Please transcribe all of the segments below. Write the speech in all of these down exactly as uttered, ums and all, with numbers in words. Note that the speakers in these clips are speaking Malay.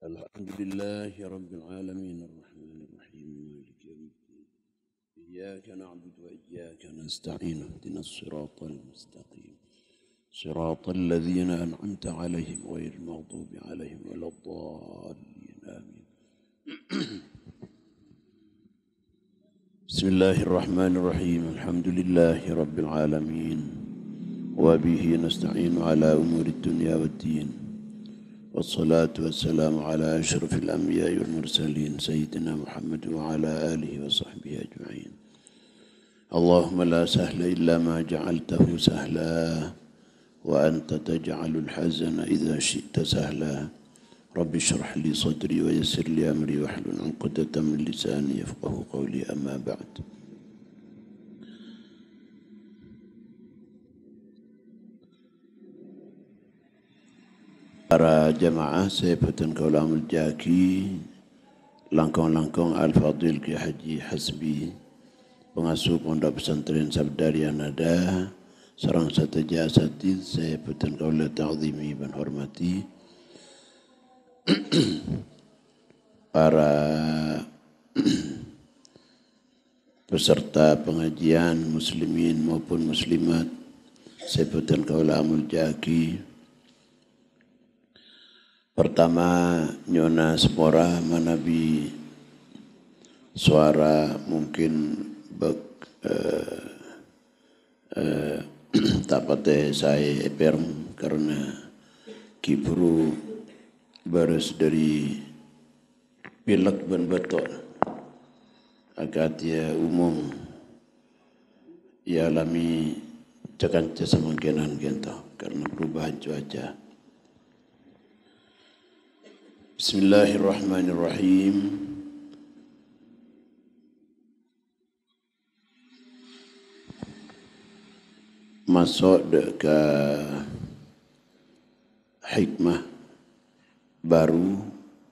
الحمد لله رب العالمين الرحمن الرحيم مالك يوم الدين إياك نعبد وإياك نستعين اهدنا الصراط المستقيم صراط الذين أنعمت عليهم غير المغضوب عليهم ولا الضالين آمين بسم الله الرحمن الرحيم الحمد لله رب العالمين وبه نستعين على أمور الدنيا والدين والصلاة والسلام على أشرف الأنبياء والمرسلين سيدنا محمد وعلى آله وصحبه أجمعين اللهم لا سهل إلا ما جعلته سهلا وأنت تجعل الحزن إذا شئت سهلا رب اشرح لي صدري ويسر لي أمري واحلل عقدة من لساني يفقه قولي أما بعد. Para jamaah Sayyidatan Kaulamul Jaki, langkong-langkong Al-Fadil Ki Haji Hasbi, pengasuh Pondok Pesantren Sabdariya Nada, sareng sateja asatid Sayyidatan Kaula Ta'zimi ban hormati, para peserta pengajian muslimin maupun muslimat Sayyidatan Kaulamul Jaki. Pertama, nyona sepora manabi suara mungkin bek eh, eh, tak patah saya eperm karena kibru baris dari pilek ban betul agak dia umum ia alami cakanca semangkinan gitu karena perubahan cuaca. Bismillahirrahmanirrahim. Masuk ke hikmah baru.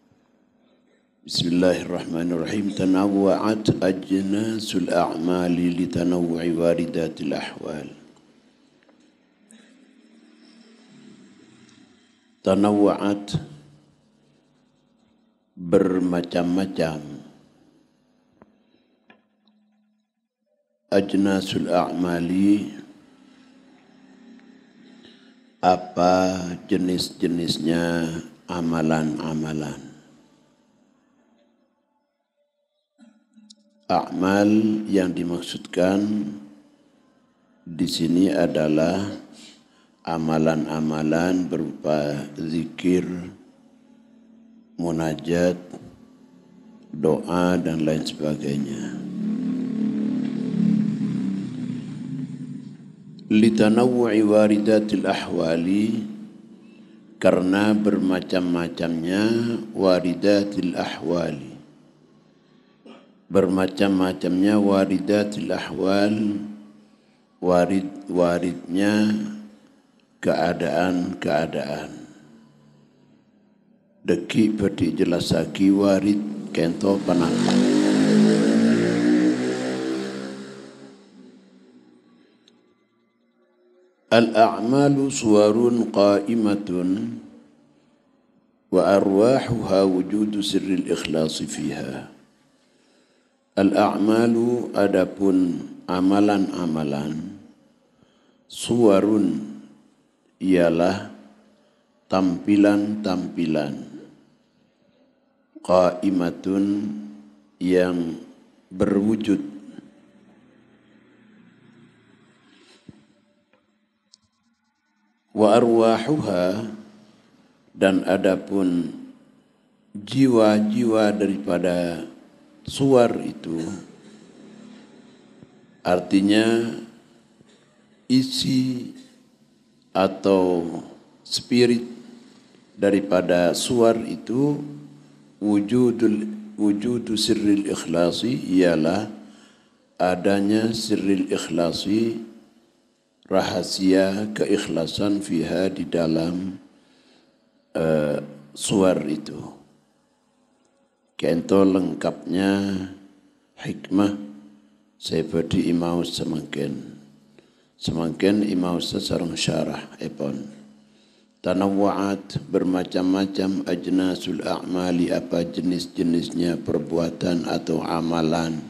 Bismillahirrahmanirrahim. Tanawwa'at ajnasul a'mali li tanawwu'i waridatil ahwal. Tanawwa'at bermacam-macam ajnasul a'mali, apa jenis-jenisnya amalan-amalan. A'mal yang dimaksudkan di sini adalah amalan-amalan berupa zikir, munajat, doa dan lain sebagainya. Litanawwu'i waridatil ahwali, karena bermacam-macamnya waridatil ahwali. Bermacam-macamnya waridatil ahwal, warid-waridnya keadaan-keadaan. Deki berdi jelasaki warid kento panang. Al-a'malu suwarun qa'imatun wa arwahuha wujudu sirril ikhlasi fiha. Al-a'malu adapun amalan-amalan, suwarun ialah tampilan-tampilan, qa'imatun yang berwujud, wa arwahuha dan adapun jiwa-jiwa daripada suar itu, artinya isi atau spirit daripada suar itu, wujudul wujudu sirril ikhlasi ialah adanya sirril ikhlasi, rahasia keikhlasan fiha di dalam uh, suar itu. Kento lengkapnya hikmah seperti imaus semakin semakin imaus sareng syarah epon. tanawwa'at bermacam-macam ajnasul a'mali apa jenis-jenisnya perbuatan atau amalan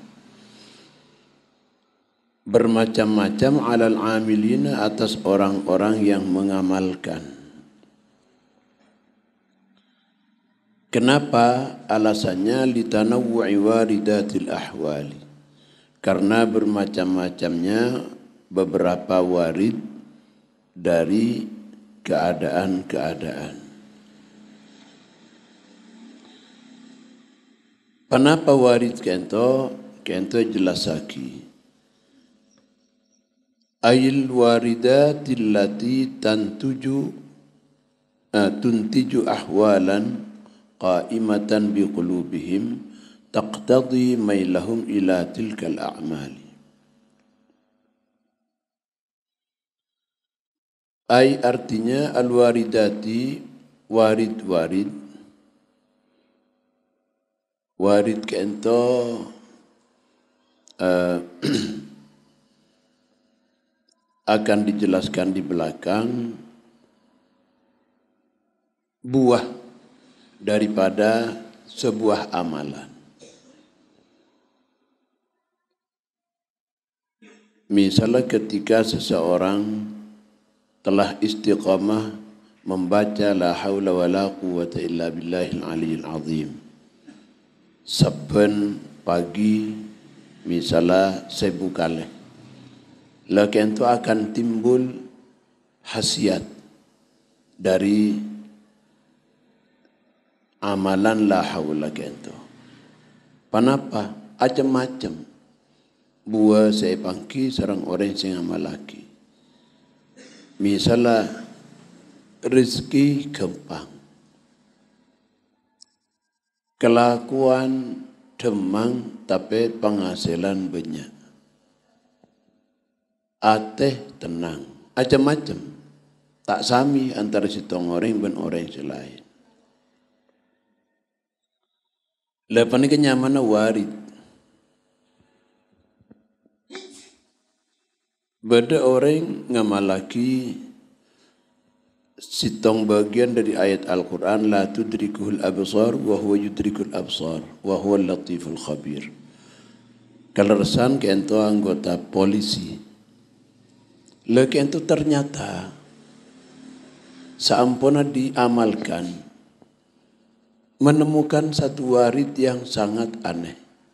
bermacam-macam alal amilina atas orang-orang yang mengamalkan. Kenapa? Alasannya litanawwu'i waridatil ahwali. Karena bermacam-macamnya beberapa warid dari keadaan-keadaan. Kenapa warid kento? Kento jelas lagi. Ail waridatil lati tantuju uh, tuntiju ahwalan qa'imatan biqulubihim taqtadi mailahum ila tilkal a'mali. Ay artinya al-waridati warid-warid warid kento uh, akan dijelaskan di belakang buah daripada sebuah amalan. Misalnya ketika seseorang telah istiqamah membaca la haula wa la quwwata illa billahil aliyil azim. Saben pagi misalnya sebu kali. Laki itu akan timbul khasiat dari amalan la haula kento. Kenapa? Macam-macam. Buah saya pangki sarang orang sing amalaki. Misalnya rezeki gampang. Kelakuan demang tapi penghasilan banyak. Ateh tenang, macam-macam. Tak sami antara sitong orang dan orang selain. Lepas ini kenyamanan warid. Beda orang ngamalaki sitong bagian dari ayat Al-Quran la tudrikuhul absar wa huwa yudrikul absar wa huwa latiful khabir. Kaleresan kento anggota polisi. Laki itu ternyata saampuna diamalkan menemukan satu warid yang sangat aneh.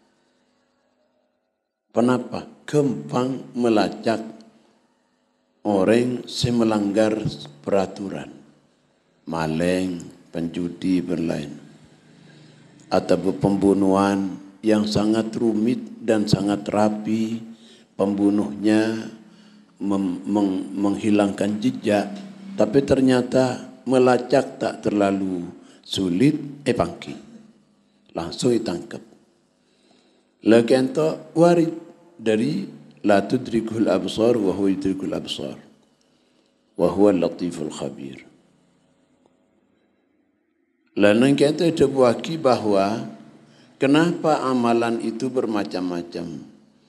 Kenapa? Gampang melacak orang yang melanggar peraturan, maling, penjudi, dan lain, atau pembunuhan yang sangat rumit dan sangat rapi, pembunuhnya Mem, meng, menghilangkan jejak, tapi ternyata melacak tak terlalu sulit, eh pangki, langsung ditangkap. Lagi ento warid dari la tudrikul absar wa huwa yudrikul absar wa huwa latiful khabir. Lalu kita coba bahwa kenapa amalan itu bermacam-macam.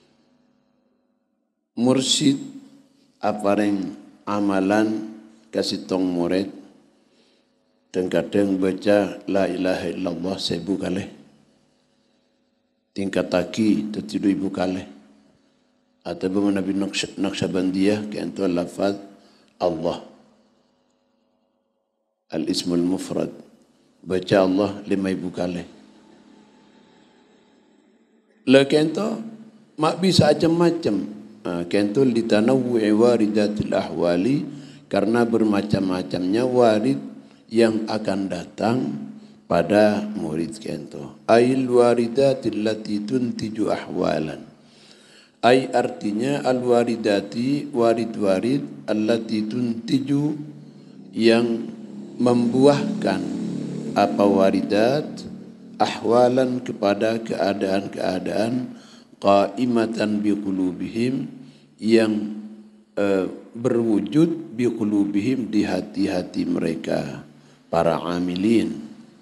Mursyid apareng amalan kasih tong murid dan kadang baca la ilaha illallah sebu kali tingkat taki tertidur ibu kali atau bagaimana Nabi Naqsyabandiyah kaitu lafaz Allah al-ismul mufrad baca Allah lima ibu kali lakin itu mak bisa macam-macam. Kentul ditanawwu'i waridatil ahwali karena bermacam-macamnya warid yang akan datang pada murid kento. Ail waridatil lati tuntiju ahwalan. Ai artinya al waridati warid-warid allati tuntiju yang membuahkan apa waridat ahwalan kepada keadaan-keadaan qa'imatan biqulubihim yang uh, berwujud biqulubihim di hati-hati mereka para amilin.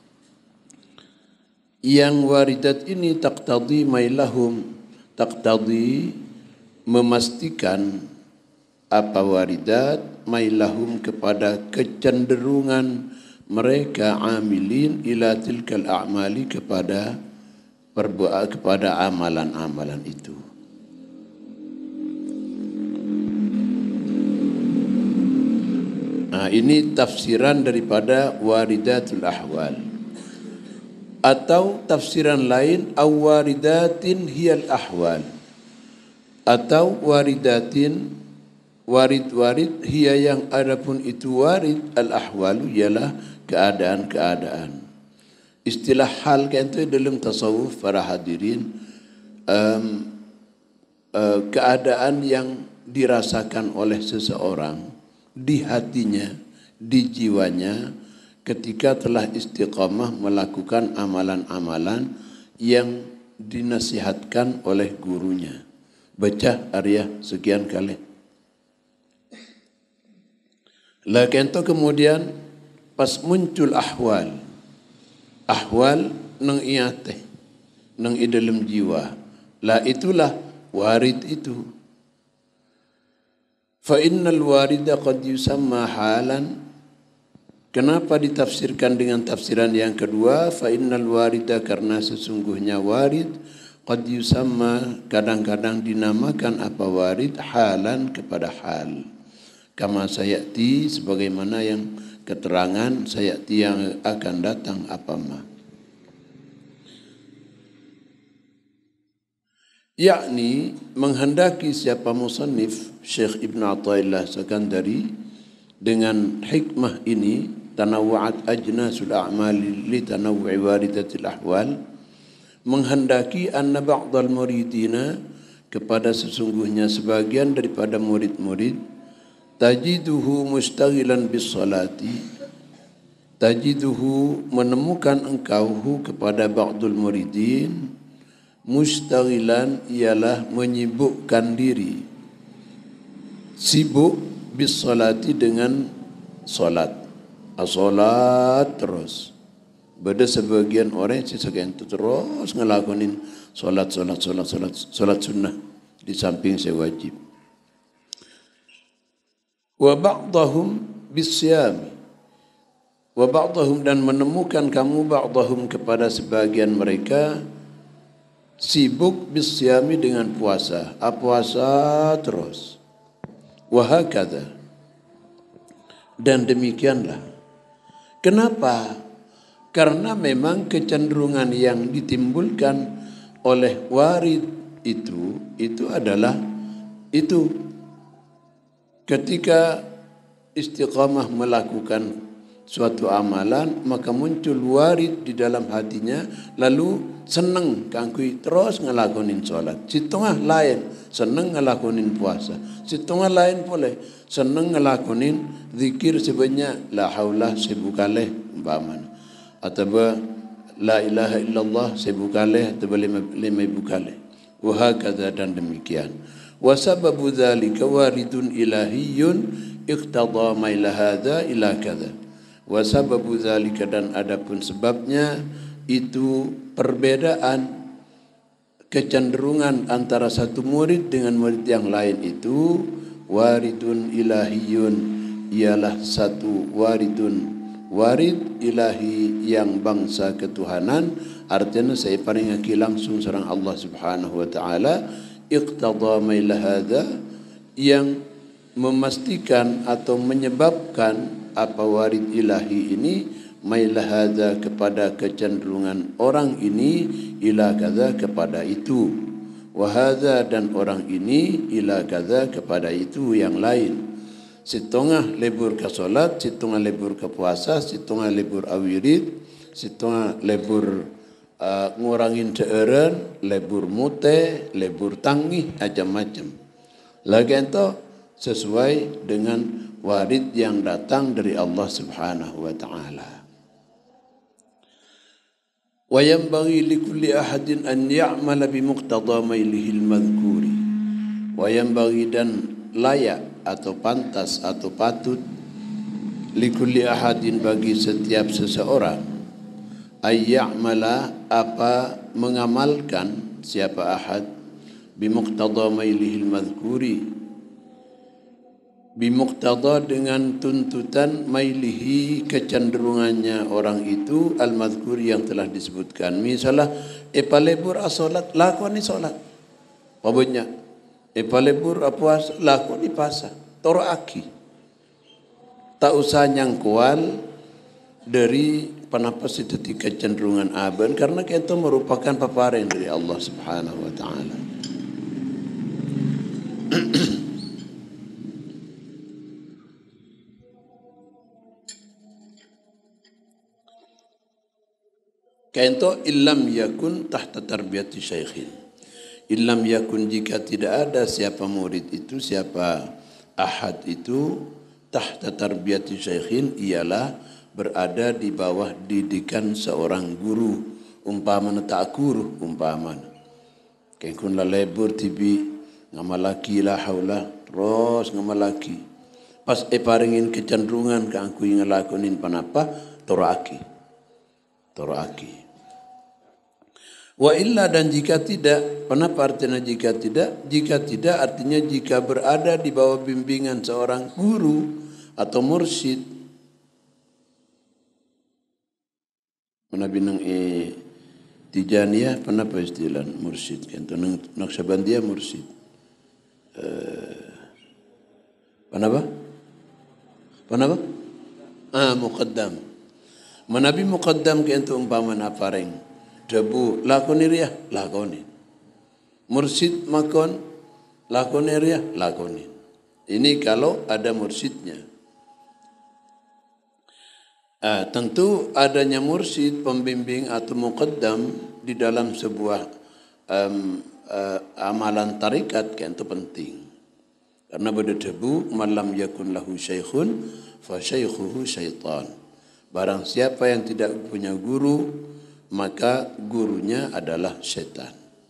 Yang waridat ini taqtadi mailahum, taqtadi memastikan apa waridat mailahum kepada kecenderungan mereka amilin ila tilkal a'mali kepada perbuatan kepada amalan-amalan itu. Nah, ini tafsiran daripada waridatul ahwal. Atau tafsiran lain awaridatin hiyal ahwal. Atau waridatin warid-warid hiya yang adapun itu warid al-ahwalu ialah keadaan-keadaan. Istilah hal kan itu dalam tasawuf para hadirin um, uh, keadaan yang dirasakan oleh seseorang di hatinya, di jiwanya ketika telah istiqamah melakukan amalan-amalan yang dinasihatkan oleh gurunya. Baca Arya sekian kali. Lakin itu kemudian pas muncul ahwal, ahwal nang iate, nang dalam jiwa, lah itulah warid itu. Fa innal warida qad yusamma halan. Kenapa ditafsirkan dengan tafsiran yang kedua? Fa innal warida karena sesungguhnya warid qad yusamma kadang-kadang dinamakan apa warid halan kepada hal. Kama sayati sebagaimana yang keterangan sayati yang akan datang apa ma. Yakni menghendaki siapa musannif Syekh Ibn Athaillah Sakandari dengan hikmah ini tanawwa'at ajnasul a'mali li tanawwu'i waridatil ahwal, menghendaki anna ba'dal muridina kepada sesungguhnya sebagian daripada murid-murid tajiduhu mustaghilan bis salati, tajiduhu menemukan engkau kepada ba'dul muridin mustaghilan ialah menyibukkan diri, sibuk bis salati dengan solat, as-salat terus. Beda sebagian orang sesekian itu terus ngelakonin solat, solat, solat, solat, solat sunnah di samping saya wajib. Wa ba'dahum bisyami, wa ba'dahum dan menemukan kamu ba'dahum kepada sebagian mereka sibuk bisyami dengan puasa, a puasa terus. Wa hakadha, dan demikianlah. Kenapa? Karena memang kecenderungan yang ditimbulkan oleh warid itu itu adalah itu ketika istiqamah melakukan suatu amalan maka muncul warid di dalam hatinya, lalu senang kangkui terus ngelakonin sholat. Setengah lain senang ngelakonin puasa, setengah lain boleh senang ngelakonin zikir sebanyak la haula sebukaleh umpamanya, atau la ilaha illallah sebukaleh atau lima lima bukaleh, wa hakadha dan demikian. Wa sababu dzalika waridun ilahiyyun iqtada maila hadza ila kadza. Wa sababu dzalika dan adapun sebabnya itu perbedaan kecenderungan antara satu murid dengan murid yang lain itu waridun ilahiyun ialah satu waridun warid ilahi yang bangsa ketuhanan, artinya saya paringaki langsung serang Allah Subhanahu wa taala, iqtada maila hadza yang memastikan atau menyebabkan apa warid ilahi ini maila hadza kepada kecenderungan orang ini ila kadza kepada itu, wa hadza dan orang ini ila kadza kepada itu yang lain. Setengah lebur ke solat, setengah lebur ke puasa, setengah lebur awirid, setengah lebur uh, ngurangin deeren, lebur mute, lebur tangih, macam-macam. Lagi itu sesuai dengan warid yang datang dari Allah Subhanahu wa taala. Wa yanbaghi likulli ahadin an ya'mala bi muqtada mailihi al-madhkuri. Wa yanbaghi dan layak atau pantas atau patut likulli ahadin bagi setiap seseorang ay ya'mala apa mengamalkan siapa ahad bi muqtada mailihi al-madhkuri bimuqtada dengan tuntutan mailihi kecenderungannya orang itu al-madhkur yang telah disebutkan. Misalnya epalebur asolat lakoni solat. Pabanya epalebur apuas lakoni pasa. Toro aki. Tak usah nyangkual dari panapas itu kecenderungan aban karena itu merupakan paparan dari Allah Subhanahu wa taala. Kainto illam yakun tahta tarbiyati syaikhin. Illam yakun jika tidak ada siapa murid itu, siapa ahad itu tahta tarbiyati syaikhin ialah berada di bawah didikan seorang guru. Umpama tak guru umpama. Kain kun la lebur tibi ngamalaki la haula terus ngamalaki. Pas e paringin kecenderungan ka angku ngalakonin panapa toraki. Toraki. Wa illa dan jika tidak, kenapa artinya jika tidak? Jika tidak artinya jika berada di bawah bimbingan seorang guru atau mursyid. Mana binang e Tijaniyah, kenapa istilah mursyid? Kan nang Naqsyabandiyah mursyid. Eh, kenapa? Kenapa? Ah, muqaddam. Manabi muqaddam ke untuk umpama nafareng. Debu lakoni riah lakoni. Mursyid makon lakoni riah lakoni. Ini kalau ada mursyidnya. Ah, tentu adanya mursyid pembimbing atau muqaddam di dalam sebuah um, uh, amalan tarikat kan itu penting. Karena pada debu malam yakun lahu syaikhun fa syaikhuhu syaitan. Barang siapa yang tidak punya guru maka gurunya adalah syaitan.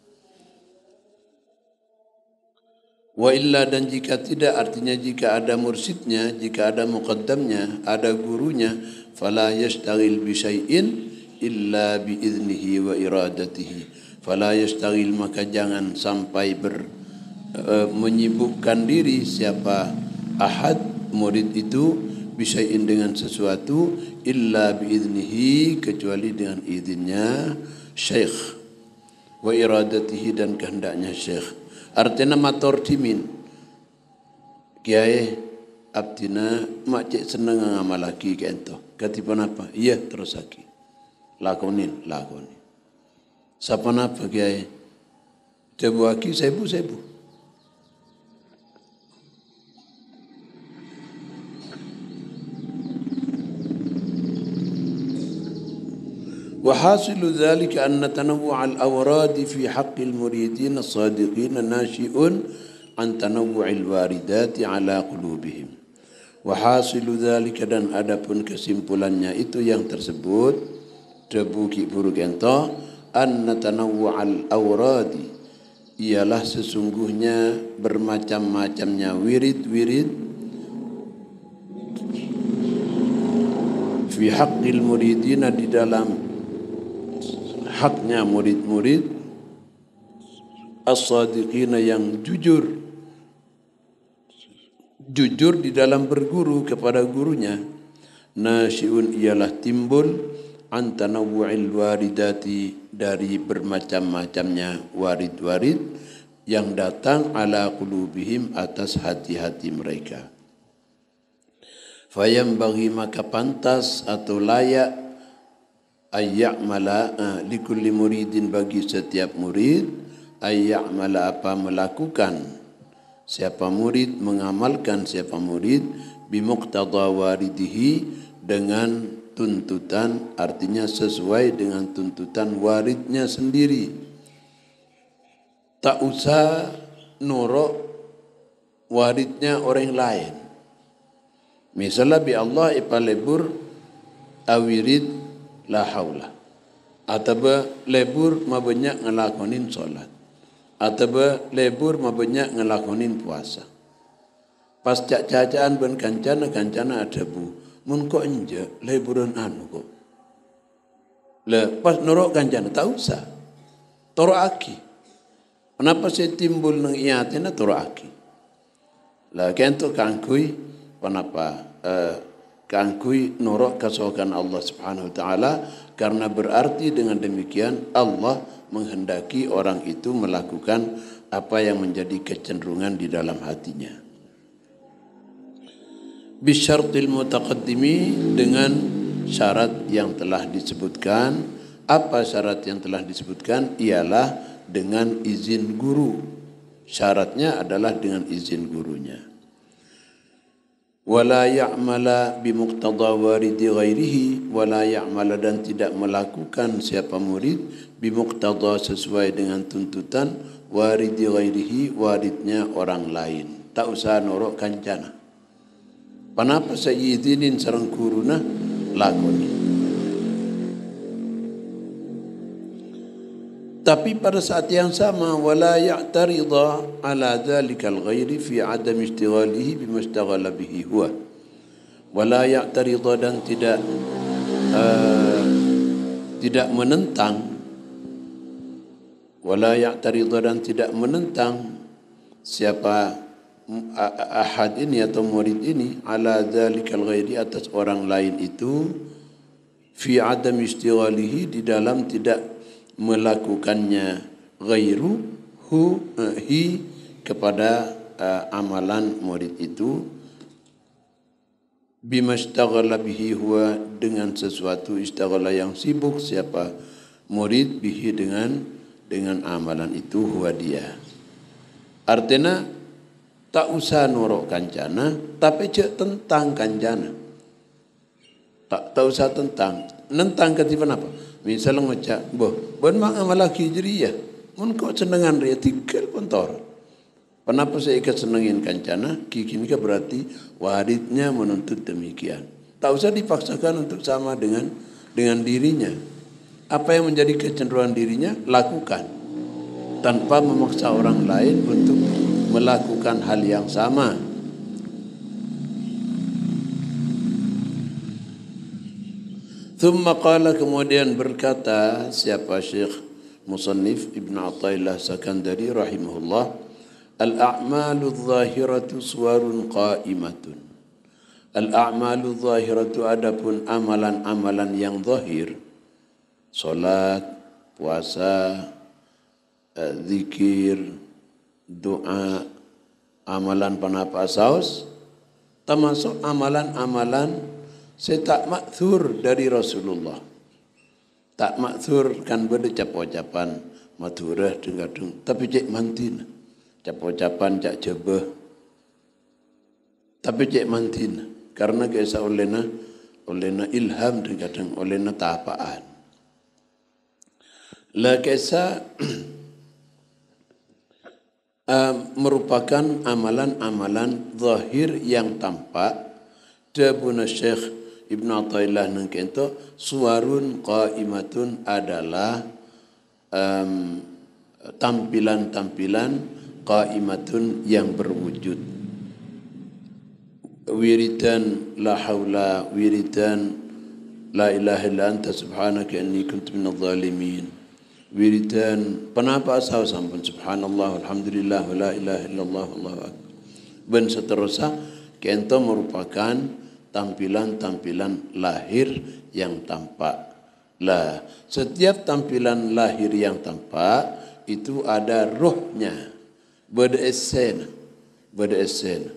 Wa illa dan jika tidak artinya jika ada mursyidnya, jika ada muqaddamnya, ada gurunya, fala yashtaghil bi syai'in illa bi idnihi wa iradatihi. Fala yashtaghil maka jangan sampai ber uh, menyibukkan diri siapa ahad murid itu bisyai'in dengan sesuatu illa biiznihi kecuali dengan izinnya syekh wa iradatihi dan kehendaknya syekh. Artinya mator timin kiai abdina mak cek seneng ngamalaki kento katipan apa iya terus aki lakonin lakonin sapa napa kiai coba aki sebu sebu. وحاصل ذلك أن تنوع الأوراد في حق المريدين الصادقين ناشئ عن تنوع الواردات على قلوبهم. وحاصل ذلك dan adapun kesimpulannya itu yang tersebut debuki buruk ento anna tanawwu'al awradi ialah sesungguhnya bermacam-macamnya wirid-wirid fi haqqil muridina di dalam haknya murid-murid as-sadiqina yang jujur jujur di dalam berguru kepada gurunya. Nasyiun ialah timbul an tanawwu'il waridati dari bermacam-macamnya warid-warid yang datang ala qulubihim atas hati-hati mereka. Fayam bagi maka pantas atau layak ayya'mala uh, likulli muridin bagi setiap murid ayya'mala apa melakukan siapa murid mengamalkan siapa murid bimuqtada waridihi dengan tuntutan artinya sesuai dengan tuntutan waridnya sendiri. Tak usah nurut waridnya orang lain. Misalnya bi Allah ipalebur awirid la haula atau lebur mabanyak ngelakonin solat atau lebur mabanyak ngelakonin puasa pas cak-cacaan ben kancana kancana ada bu mun kok enje leburan anu kok le pas norok kancana tak usah toro aki kenapa saya timbul nang iatena toro aki Lah kento kangkui kenapa? Uh, kangkui norok kasokan Allah Subhanahu wa taala karena berarti dengan demikian Allah menghendaki orang itu melakukan apa yang menjadi kecenderungan di dalam hatinya. Bisyartil mutaqaddimi, dengan syarat yang telah disebutkan. Apa syarat yang telah disebutkan? Ialah dengan izin guru. Syaratnya adalah dengan izin gurunya. Wala ya'mala bimuqtada waridi ghairihi, wala ya'mala, dan tidak melakukan siapa murid bimuqtada, sesuai dengan tuntutan waridi ghairihi, waridnya orang lain. Tak usah norok kancana. Panapa sayyidinin sareng guruna lakoni. Tapi pada saat yang sama wala ya'tarida ala dzalikal ghairi fi adam ishtighalihi bima ishtaghala bihi huwa. Wala ya'tarida, dan tidak uh, tidak menentang, wala ya'tarida, dan tidak menentang siapa ahad ini atau murid ini ala dzalikal ghairi, atas orang lain itu, fi adam ishtighalihi, di dalam tidak melakukannya, ghairu hu uh, hi kepada uh, amalan murid itu, bima ishtaghala bihi huwa, dengan sesuatu ishtaghala yang sibuk siapa murid, bihi dengan dengan amalan itu, huwa dia. Artinya tak usah norok kancana, tapi cek tentang kancana. Tak tak usah tentang, nentang ketipan apa? Misalnya macam, boh, bon mak amalaki jeriya, mun kau senengan dia tinggal kontor. Kenapa saya ikat senengin kancana? Kini kan berarti waridnya menuntut demikian. Tak usah dipaksakan untuk sama dengan dengan dirinya. Apa yang menjadi kecenderungan dirinya, lakukan tanpa memaksa orang lain untuk melakukan hal yang sama. Thumma qala, kemudian berkata siapa Syekh Musannif Ibn Athaillah Sakandari rahimahullah, al-a'malu adh-dhahiratu suwarun qa'imatun. Al-a'malu adh-dhahiratu, adapun amalan-amalan yang zahir, salat, puasa, zikir, doa, amalan panapa saus, termasuk amalan-amalan saya tak makthur dari Rasulullah. Tak makthur kan benda cap-ucapan maturah dengar-dengar, tapi cek mantin. Cap-ucapan cak jebah. Tapi cek mantin karena kisah olehna olehna ilham dengar-dengar, olehna tapaan. La kisah uh, merupakan amalan-amalan zahir yang tampak. Dabuna Syekh Ibn Athaillah nengkento, suwarun qaimatun adalah um, tampilan-tampilan qaimatun yang berwujud. Wiridan la haula, wiridan la ilaha illa anta subhanaka inni kuntu minadh dhalimin. Wiridan penapa asal sampun subhanallah alhamdulillah wa la ilaha illallah wallahu akbar. Ben seterusnya kento merupakan tampilan-tampilan lahir yang tampak. Lah, setiap tampilan lahir yang tampak itu ada rohnya, beresen, beresen.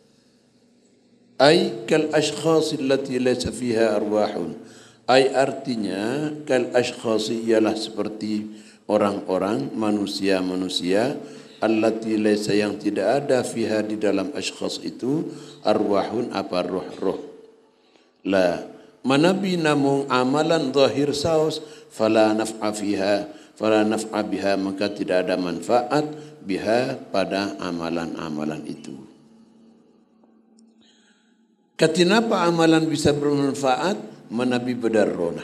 Ay kal ashkhas allati laysa fiha arwahun. Ay artinya kal ashkhas ialah seperti orang-orang, manusia-manusia, allati laysa yang tidak ada fiha di dalam ashkhas itu arwahun, apa roh-roh. La manabi namung amalan zahir saus, fala naf'a fiha, fala naf'a biha, maka tidak ada manfaat biha pada amalan-amalan itu. Katinapa amalan bisa bermanfaat? Manabi bedarrona.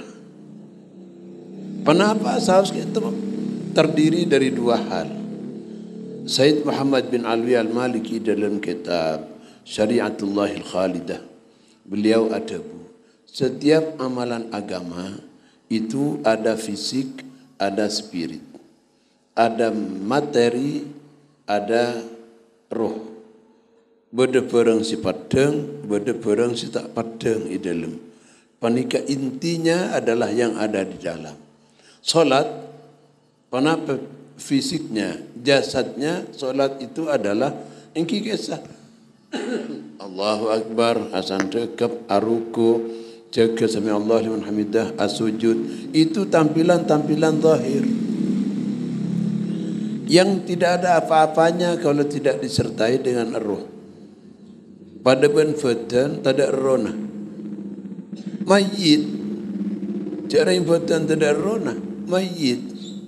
Kenapa saus itu terdiri dari dua hal. Sayyid Muhammad bin Alwi al-Maliki dalam kitab Syari'atullahil Khalidah, beliau adabu, setiap amalan agama itu ada fisik, ada spirit, ada materi, ada roh. Beda perang si padang, beda perang si tak padang i dalam. Panika intinya adalah yang ada di dalam. Solat, kenapa fisiknya, jasadnya, solat itu adalah engki kisah. Allahu Akbar, asan dekap, aruku, jaga sami Allah liman hamidah, as-sujud. Itu tampilan-tampilan zahir. Yang tidak ada apa-apanya kalau tidak disertai dengan roh. Pada ben fadan tak ada roh. Mayit. Cara yang fadan tak ada roh. Mayit.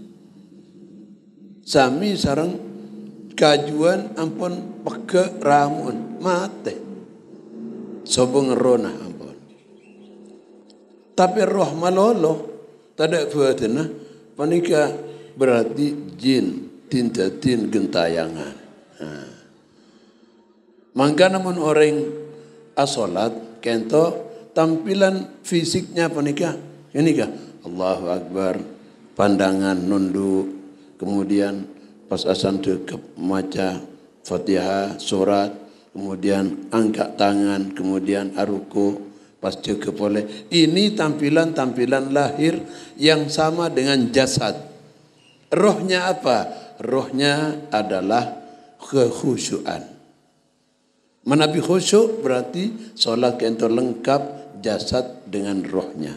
Sami sarang kajuan ampun peke ramun mate. Sobong roh ampun. Tapi roh malolo tak ada fadan. Panika berarti jin. Tindatin gentayangan. Nah. Maka namun orang asolat kento tampilan fisiknya panika ini kah Allahu Akbar, pandangan nunduk, kemudian pas asan dekep maca Fatihah surat, kemudian angkat tangan, kemudian aruku, pas dekep oleh ini tampilan-tampilan lahir yang sama dengan jasad. Rohnya apa? Rohnya adalah kekhusyuan. Menabi khusyuk berarti solat kento lengkap jasad dengan rohnya.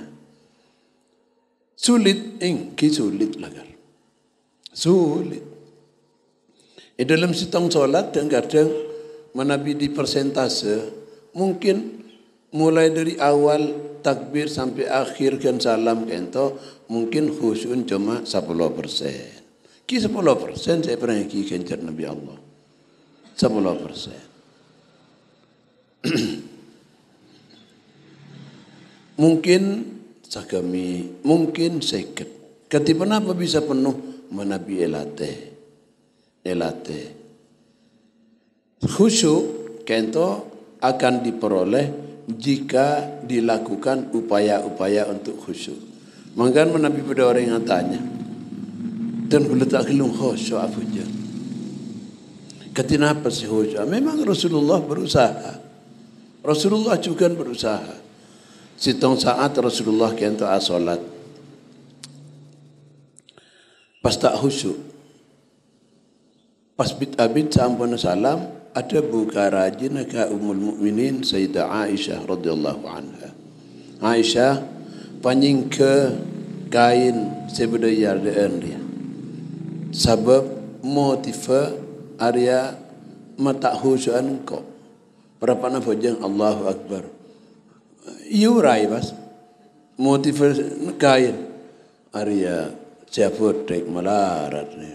Sulit, engki sulit lagar. Sulit. Di dalam sitong solat dan kadang menabi di persentase mungkin mulai dari awal takbir sampai akhir kan salam kento mungkin khusyun cuma sepuluh persen. Ki sepuluh persen saya pernah ki kencar Nabi Allah. sepuluh persen. Mungkin sagami, mungkin seket. Ketipan apa bisa penuh menabi elate. Elate. Khusyuk kento akan diperoleh jika dilakukan upaya-upaya untuk khusyuk. Maka menabi pada orang yang tanya. Dan boleh tak kelung khusyuk apa je. Ketina apa sih khusyuk? Memang Rasulullah berusaha. Rasulullah juga berusaha. Sitong saat Rasulullah kento asolat. Pas tak khusyuk. Pas bit abid sampun salam ada buka rajin ke Ummul Mukminin Sayyidah Aisyah radhiyallahu anha. Aisyah panjing ke kain sebudaya daan dia. Sebab motiva area mata khusyuan kau. Berapa nama jeng Allahu Akbar. Iurai bas. Motiva kain area siapa tek malarat ni.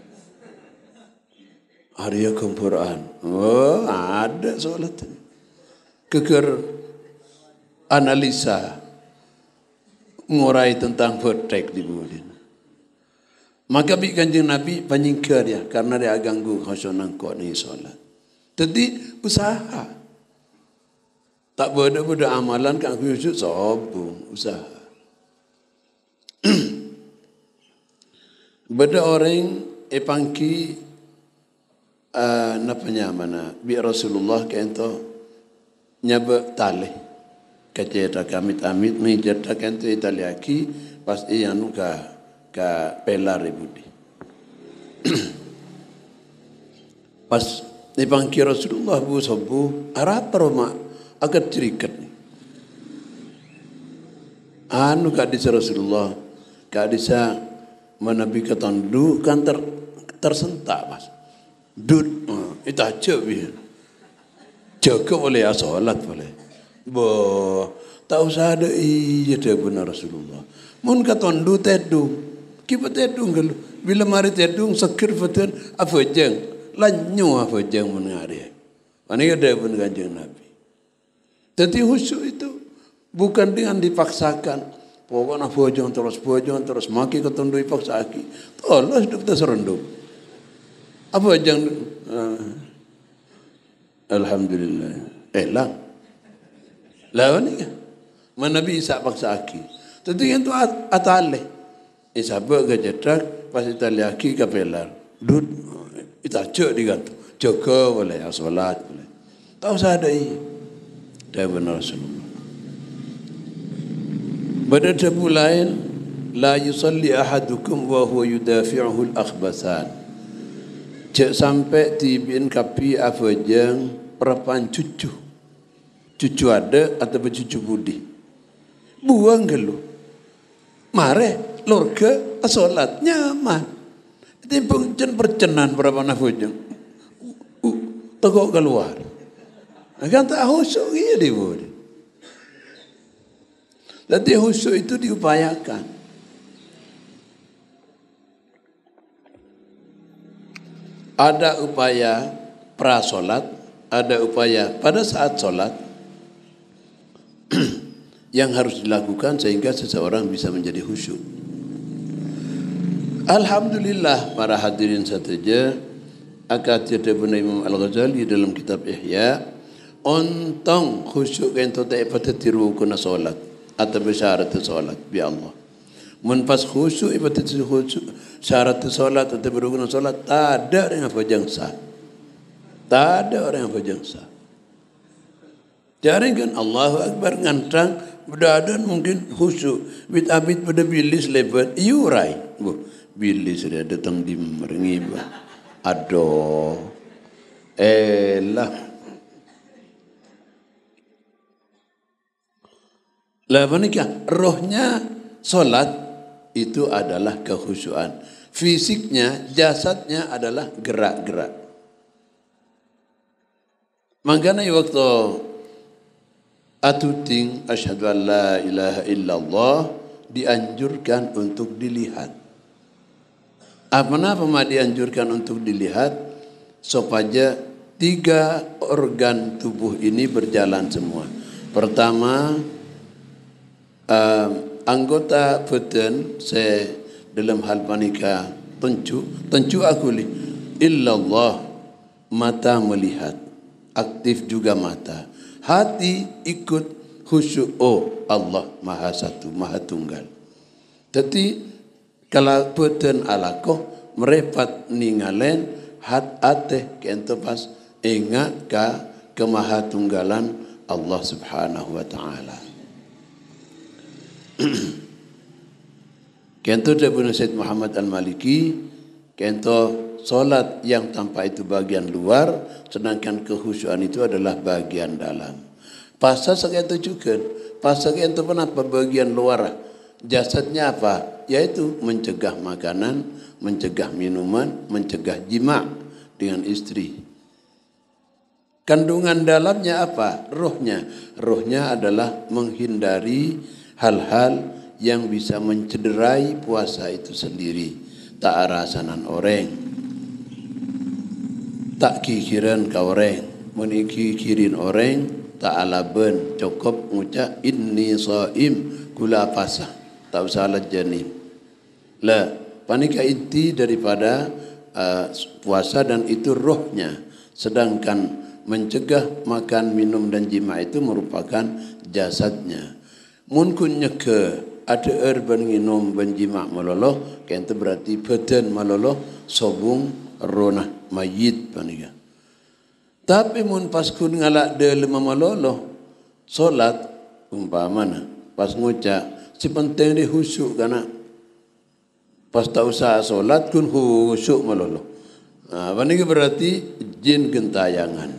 Area Quran. Oh, ada solat. Keker analisa ngurai tentang vertek di budin. Maka bi kanjeng Nabi panyingkar dia karena dia ganggu khusyuk kok ni solat. Jadi usaha. Tak beda-beda amalan kan khusyuk sobong usaha. Beda orang epangki uh, napanya mana bi Rasulullah kento nyaba tali. Kaceta kami amit menjata kento italiaki pas iyanu ka ka pelar ibudi. Pas dipangki Rasulullah bu sobu arat roma agak cerikat ni. Anu kadis Rasulullah kadisa menabi ketandu kan ter, tersentak pas. Dud uh, itu aja biar. Jaga boleh asolat boleh. Bo tak usah ada iya dia benar Rasulullah. Mun ketandu tedung. Kipat tedung kalau bila mari tedung sekir fatan apa jeng lanyu apa jeng menari. Ani ada pun kanjeng Nabi. Jadi khusyuk itu bukan dengan dipaksakan. Pokoknya bojong terus bojong terus maki ketundu dipaksa aki. Tolong hidup kita serenduk. Apa jeng uh, Alhamdulillah. Eh lang. Lawan ni kan. Mana Nabi Isa paksa aki. Tentu yang tu atale. Isa bergejerak pas itali aki kapelar. Dud ita cek digantung. Jaga boleh, solat boleh. Tak usah ada iya. Dawuh Rasulullah. Pada tabu lain, la yusalli ahadukum wa huwa yudafi'uhu al-akhbasan. Cek sampai tibin kapi apa jeng perapan cucu. Cucu ada atau cucu budi. Buang gelu. Mare lorga salat nyaman. Timpung jen percenan berapa nafujeng. Uh, tegok keluar. Akan tak khusyuk dia dia boleh. Jadi khusyuk itu diupayakan. Ada upaya prasolat, ada upaya pada saat solat yang harus dilakukan sehingga seseorang bisa menjadi khusyuk. Alhamdulillah para hadirin saja, akad Ibnu Imam Al-Ghazali dalam kitab Ihya ontong khusyuk ento tak pada tiru kuna solat atau bersyarat solat bi Allah. Mun pas khusyuk ibadat khusyuk syarat solat atau berukun solat tak ada orang yang berjangsa. Tak ada orang yang berjangsa. Jaringan Allahu Akbar ngantang berdadan mungkin khusyuk bit abit pada bilis lebat iurai. Bu, bilis dia datang di merengi. Aduh. Elah. Lah menikah rohnya solat itu adalah kekhusyuan. Fisiknya, jasadnya adalah gerak-gerak. Makanya waktu atuting asyhadu an la ilaha illallah dianjurkan untuk dilihat. Apa-apa mah dianjurkan untuk dilihat supaya tiga organ tubuh ini berjalan semua. Pertama, uh, anggota badan saya dalam hal panika tencu tencu aku li illallah, mata melihat, aktif juga mata, hati ikut khusyuk, oh Allah maha satu maha tunggal. Jadi kalau badan alakoh merepat ningalen hat ate kento pas ingat ka kemahatunggalan Allah Subhanahu wa taala. Kento Ibnu Said Muhammad Al-Maliki, kento solat yang tanpa itu bagian luar, sedangkan kekhusyuan itu adalah bagian dalam. Pasal sekento juga, pasal kento apa bagian luar? Jasadnya apa? Yaitu mencegah makanan, mencegah minuman, mencegah jima dengan istri. Kandungan dalamnya apa? Rohnya. Rohnya adalah menghindari hal-hal yang bisa mencederai puasa itu sendiri. Tak arasanan orang, tak kikiran ka orang, menikikirin orang, tak alaben, cukup ngucap inni shaim gula pasah, tak usah janim. Lah, panika inti daripada uh, puasa dan itu rohnya. Sedangkan mencegah makan, minum dan jima itu merupakan jasadnya. Mun kun nyeke ada air ban minum ban jima maloloh, kente berarti badan maloloh sobung ronah mayit panika. Tapi mun pas kun ngalak de lima maloloh solat umpamana pas ngucap si penting di khusyuk kana pas tak usah solat kun khusyuk maloloh. Nah, panika berarti jin gentayangan.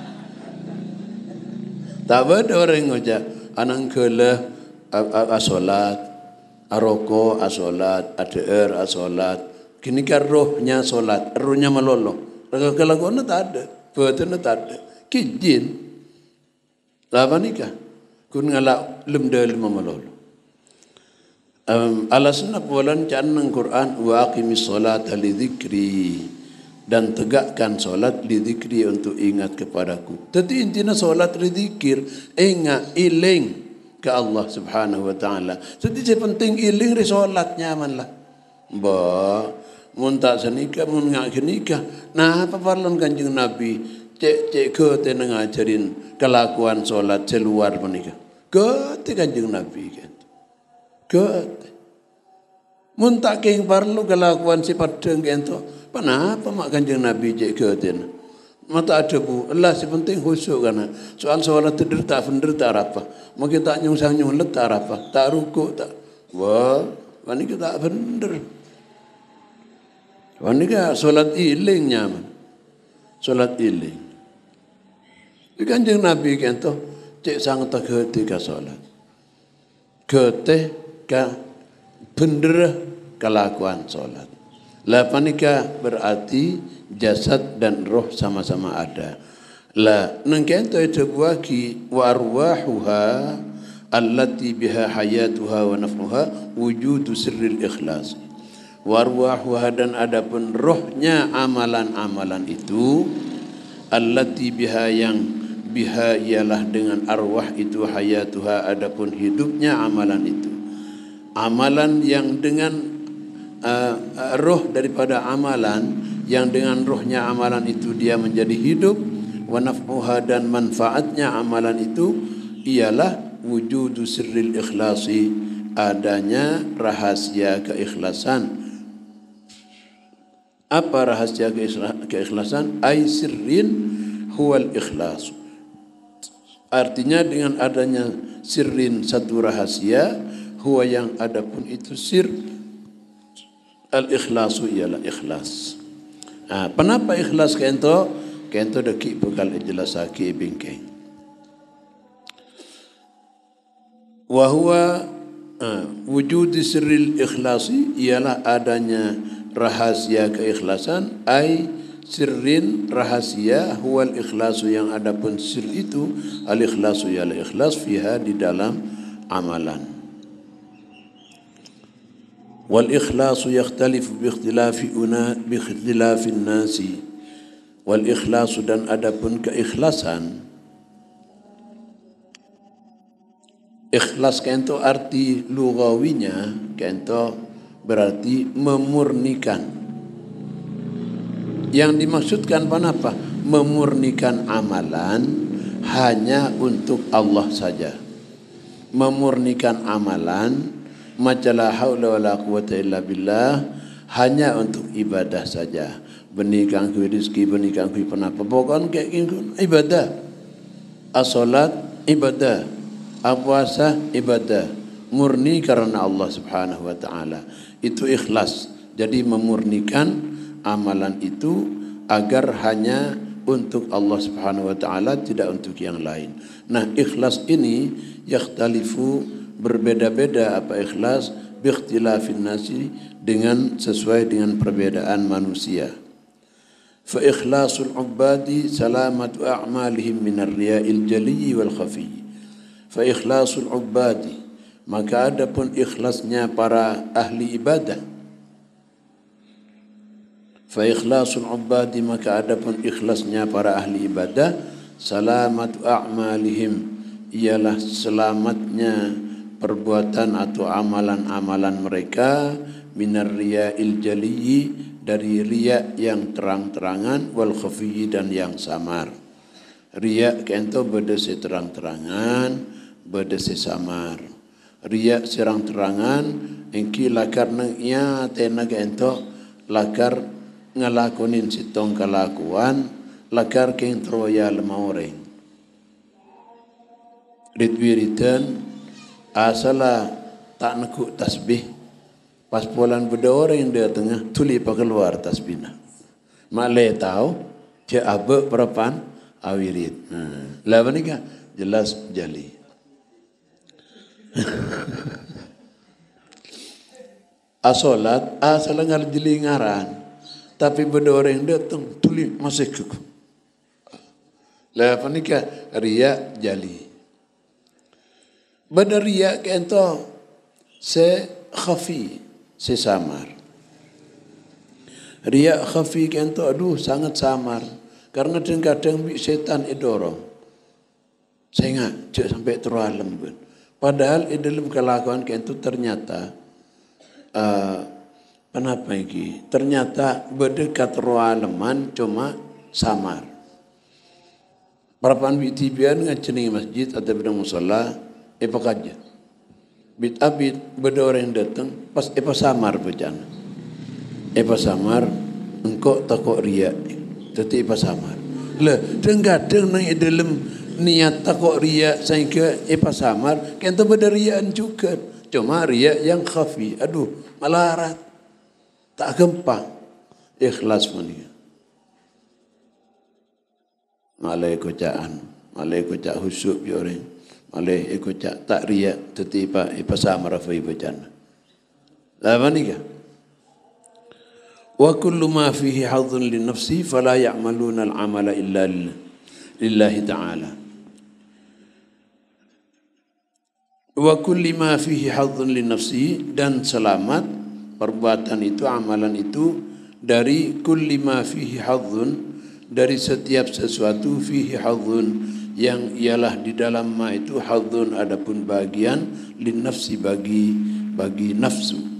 Tak ada orang ngucap anang kelah asolat, aroko asolat, ader asolat. Kini kan rohnya solat, rohnya malolo. Kelakuannya tak ada, betul tak ada. Kijin, lapa nikah, kun ngalak lemda lima malolo. Um, Alasna bulan canang Quran wa aqimis salata li dzikri, dan tegakkan solat li dzikri untuk ingat kepadaku. Jadi intinya solat li dzikir, ingat iling ke Allah Subhanahu wa taala. Jadi yang penting iling ri solat nyaman lah. Ba mun tak senikah mun ngak nikah. Nah apa parlon Kanjeng Nabi cek cek ke teh ngajarin kelakuan solat seluar menikah. Ke teh Kanjeng Nabi kan. Ke mun tak keng parlo kelakuan si padeng ento. Kenapa mak Kanjeng Nabi cek ke teh. mata ada bu, Allah si penting khusyuk karena soal soal tidur tak bener tak apa, mau kita nyung sang nyung let tak apa, tak ruku tak, wah, ini kita tak bener, ini kita solat iling nyaman, solat iling, ikan jeng Nabi kento, cek sang tak ketika solat, ketika bener kelakuan solat. Lapanika berarti jasad dan roh sama-sama ada. La nengkento itu buaki wa arwahuha allati biha hayatuha wa naf'uha wujudu sirril ikhlas. Wa arwahuha dan adapun rohnya amalan-amalan itu allati biha yang biha ialah dengan arwah itu hayatuha adapun hidupnya amalan itu. Amalan yang dengan Uh, uh, roh daripada amalan yang dengan rohnya amalan itu dia menjadi hidup wa naf'uha dan manfaatnya amalan itu ialah wujudu sirril ikhlasi adanya rahasia keikhlasan. Apa rahasia keikhlasan? Ai sirrin huwal ikhlas. Artinya dengan adanya sirrin satu rahasia huwa yang adapun itu sir al-ikhlasu ialah ikhlas. Ah, kenapa ikhlas kento? Kento deki bekal jelasake bingkeng. Wa huwa ah, wujud sirril ikhlasi ialah adanya rahasia keikhlasan, ai sirrin rahasia huwal ikhlasu yang adapun sir itu al-ikhlasu ialah ikhlas fiha di dalam amalan. Wal ikhlasu yakhtalifu bi ikhtilafi una bi ikhtilafin nasi. Wal ikhlasu dan adapun keikhlasan. Ikhlas kento arti lugawinya kento berarti memurnikan. Yang dimaksudkan apa? Memurnikan amalan hanya untuk Allah saja. Memurnikan amalan macalah haula wala quwata illa billah hanya untuk ibadah saja. Benikang kui rizki, benikang kui penapa. Pokoknya kayak gini ibadah. As-salat ibadah, puasa ibadah, murni karena Allah Subhanahu wa taala. Itu ikhlas. Jadi memurnikan amalan itu agar hanya untuk Allah Subhanahu wa taala, tidak untuk yang lain. Nah, ikhlas ini yakhtalifu berbeda-beda apa ikhlas biikhtilafin nasi dengan sesuai dengan perbedaan manusia. Fa ikhlasul ubadi salamatu a'malihim min ar-riya'il jali wal khafi. Fa ikhlasul ubadi maka adapun ikhlasnya para ahli ibadah. Fa ikhlasul ubadi maka adapun ikhlasnya para ahli ibadah salamatu a'malihim ialah selamatnya perbuatan atau amalan-amalan mereka minar riya'il jaliyi dari riya yang terang-terangan wal khafiyyi dan yang samar. Riya kento bedese terang-terangan, bedese samar. Riya serang-terangan engki lakar nangnya tena kento lakar ngalakonin sitong kelakuan lakar keng troya lemaureng. Ritwiritan asala tak nekuk tasbih pas pulang berdua orang dia tengah tuli pa keluar tasbihna malai tahu je abe perapan awirit hmm. Lah menika jelas jali asolat asala ngal jeli ngaran tapi berdua orang dia teng tuli masih kuk lah menika riya jali. Bada riya kento se khafi, se samar. Riya khafi kento aduh sangat samar. Karena kadang-kadang bi setan idorong. Saya cek sampai teralem pun. Padahal di dalam kelakuan kento ternyata uh, kenapa ini? Ternyata berdekat roaleman cuma samar. Parapan bi tibian ngacening masjid atau bidang musalla. Epa kaja, bit abit beda orang datang pas epa samar bejana, epa samar engkau takut riak, tetapi epa samar, Le tenggadeng nang dalam niat takok riya sehingga epa samar kento berdariaan juga. Cuma riya yang khafi. Aduh, malarat. Tak gampang ikhlas mania. Malai kocaan, malai kocak husuk biore, malai kocak tak riya tetipa epa samar afai bacana. Lama ni kah? Wa kullu ma fihi hadzun li nafsi fala ya'maluna al-amala illa lillahi ta'ala. Wa kulli ma fihi hadzun li nafsi, dan selamat perbuatan itu, amalan itu dari kulli ma fihi hadzun, dari setiap sesuatu fihi hadzun yang ialah di dalam ma itu hadzun adapun bagian lin nafsi bagi bagi nafsu.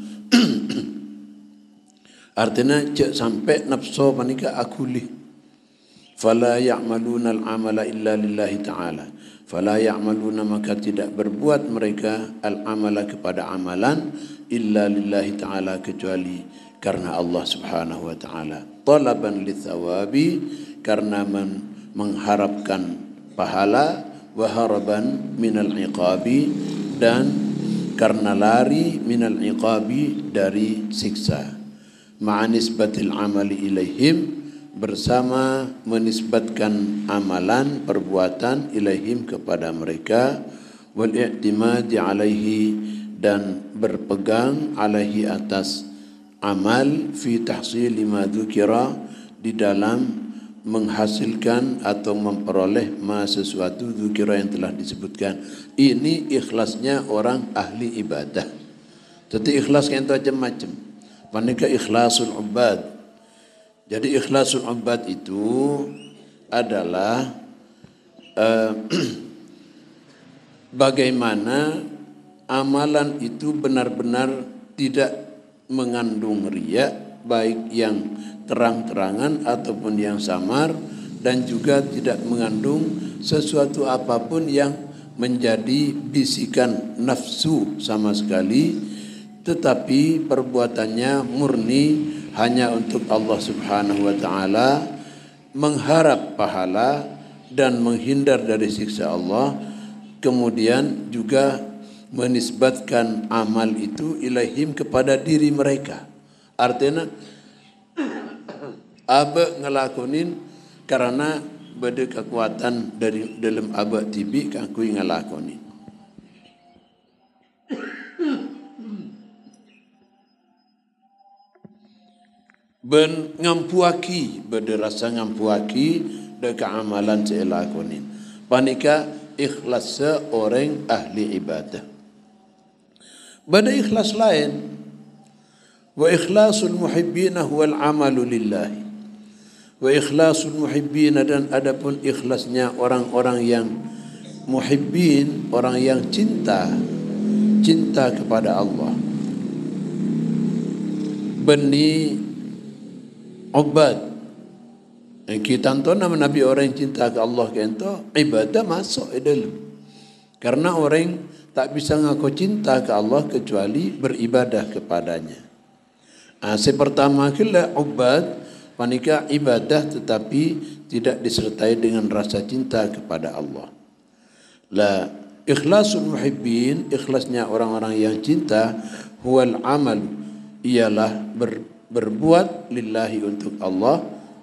Artinya cek sampai nafsu panika akuli. Fala ya'maluna al-amala illa lillahi ta'ala. Fala ya'maluna, maka tidak berbuat mereka al-amala kepada amalan illa lillahi ta'ala, kecuali karena Allah subhanahu wa ta'ala. Talaban lithawabi, karena men mengharapkan pahala, wa haraban minal iqabi, dan karena lari minal iqabi, dari siksa. Ma'anisbatil amali ilaihim, bersama menisbatkan amalan perbuatan ilaihim kepada mereka, wal i'timadi alaihi, dan berpegang alaihi atas amal, fi tahsili ma dzukira, di dalam menghasilkan atau memperoleh ma sesuatu dzukira yang telah disebutkan. Ini ikhlasnya orang ahli ibadah. Jadi ikhlas yang macam-macam. Panika ikhlasul ubad. Jadi ikhlasul ubad itu adalah uh, bagaimana amalan itu benar-benar tidak mengandung riya, baik yang terang-terangan ataupun yang samar, dan juga tidak mengandung sesuatu apapun yang menjadi bisikan nafsu sama sekali, tetapi perbuatannya murni hanya untuk Allah subhanahu wa ta'ala, mengharap pahala dan menghindar dari siksa Allah, kemudian juga menisbatkan amal itu ilaihim, kepada diri mereka. Artinya aba ngelakonin karena beda kekuatan dari dalam aba tibi kakui ngelakonin. Ben ngampuaki, berderasa ngampuaki deka amalan saya lakonin. Panika ikhlas seorang ahli ibadah. Bada ikhlas lain. Wa ikhlasul muhibbina huwal amalu lillahi. Wa ikhlasul muhibbina, dan adapun ikhlasnya orang-orang yang muhibbin, orang yang cinta, cinta kepada Allah. Beni ubad. Kita tahu nama Nabi orang yang cinta ke Allah kento ibadah masuk dalam. Karena orang tak bisa ngaku cinta ke Allah kecuali beribadah kepadanya. Ah, pertama kala ubad panika ibadah tetapi tidak disertai dengan rasa cinta kepada Allah. La ikhlasul muhibbin, ikhlasnya orang-orang yang cinta, huwal amal, ialah ber berbuat lillahi, untuk Allah,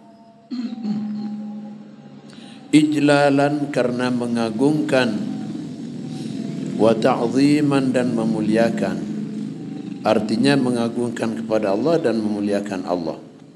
ijlalan, karena mengagungkan, wa ta'ziman, dan memuliakan. Artinya mengagungkan kepada Allah dan memuliakan Allah.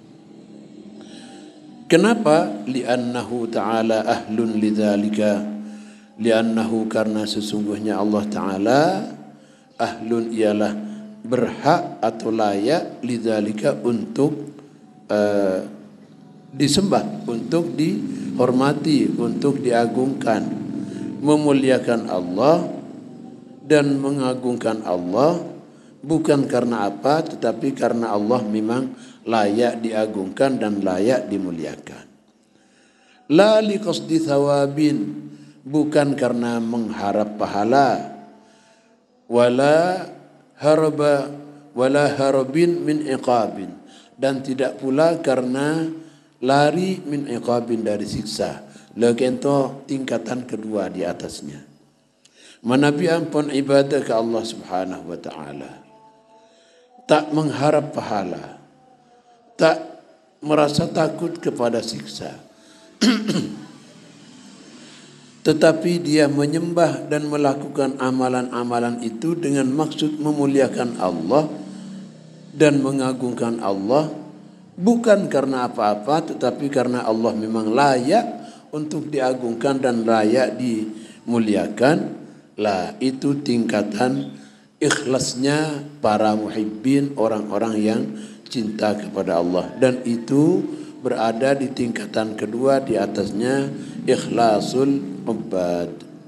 Kenapa? Li'annahu ta'ala ahlun lidzalika. Li'annahu, karena sesungguhnya Allah Ta'ala ahlun, ialah berhak atau layak, lidzalika, untuk uh, disembah, untuk dihormati, untuk diagungkan, memuliakan Allah dan mengagungkan Allah, bukan karena apa, tetapi karena Allah memang layak diagungkan dan layak dimuliakan. La liqasdi thawabin, bukan karena mengharap pahala, wala haraba wala harabin min iqabin, dan tidak pula karena lari min iqabin dari siksa. Lekento tingkatan kedua di atasnya. Manabi ampun ibadah ke Allah Subhanahu wa taala. Tak mengharap pahala. Tak merasa takut kepada siksa. Tetapi dia menyembah dan melakukan amalan-amalan itu dengan maksud memuliakan Allah dan mengagungkan Allah, bukan karena apa-apa, tetapi karena Allah memang layak untuk diagungkan dan layak dimuliakan. Lah itu tingkatan ikhlasnya para muhibbin, orang-orang yang cinta kepada Allah, dan itu berada di tingkatan kedua di atasnya ikhlasul ubad.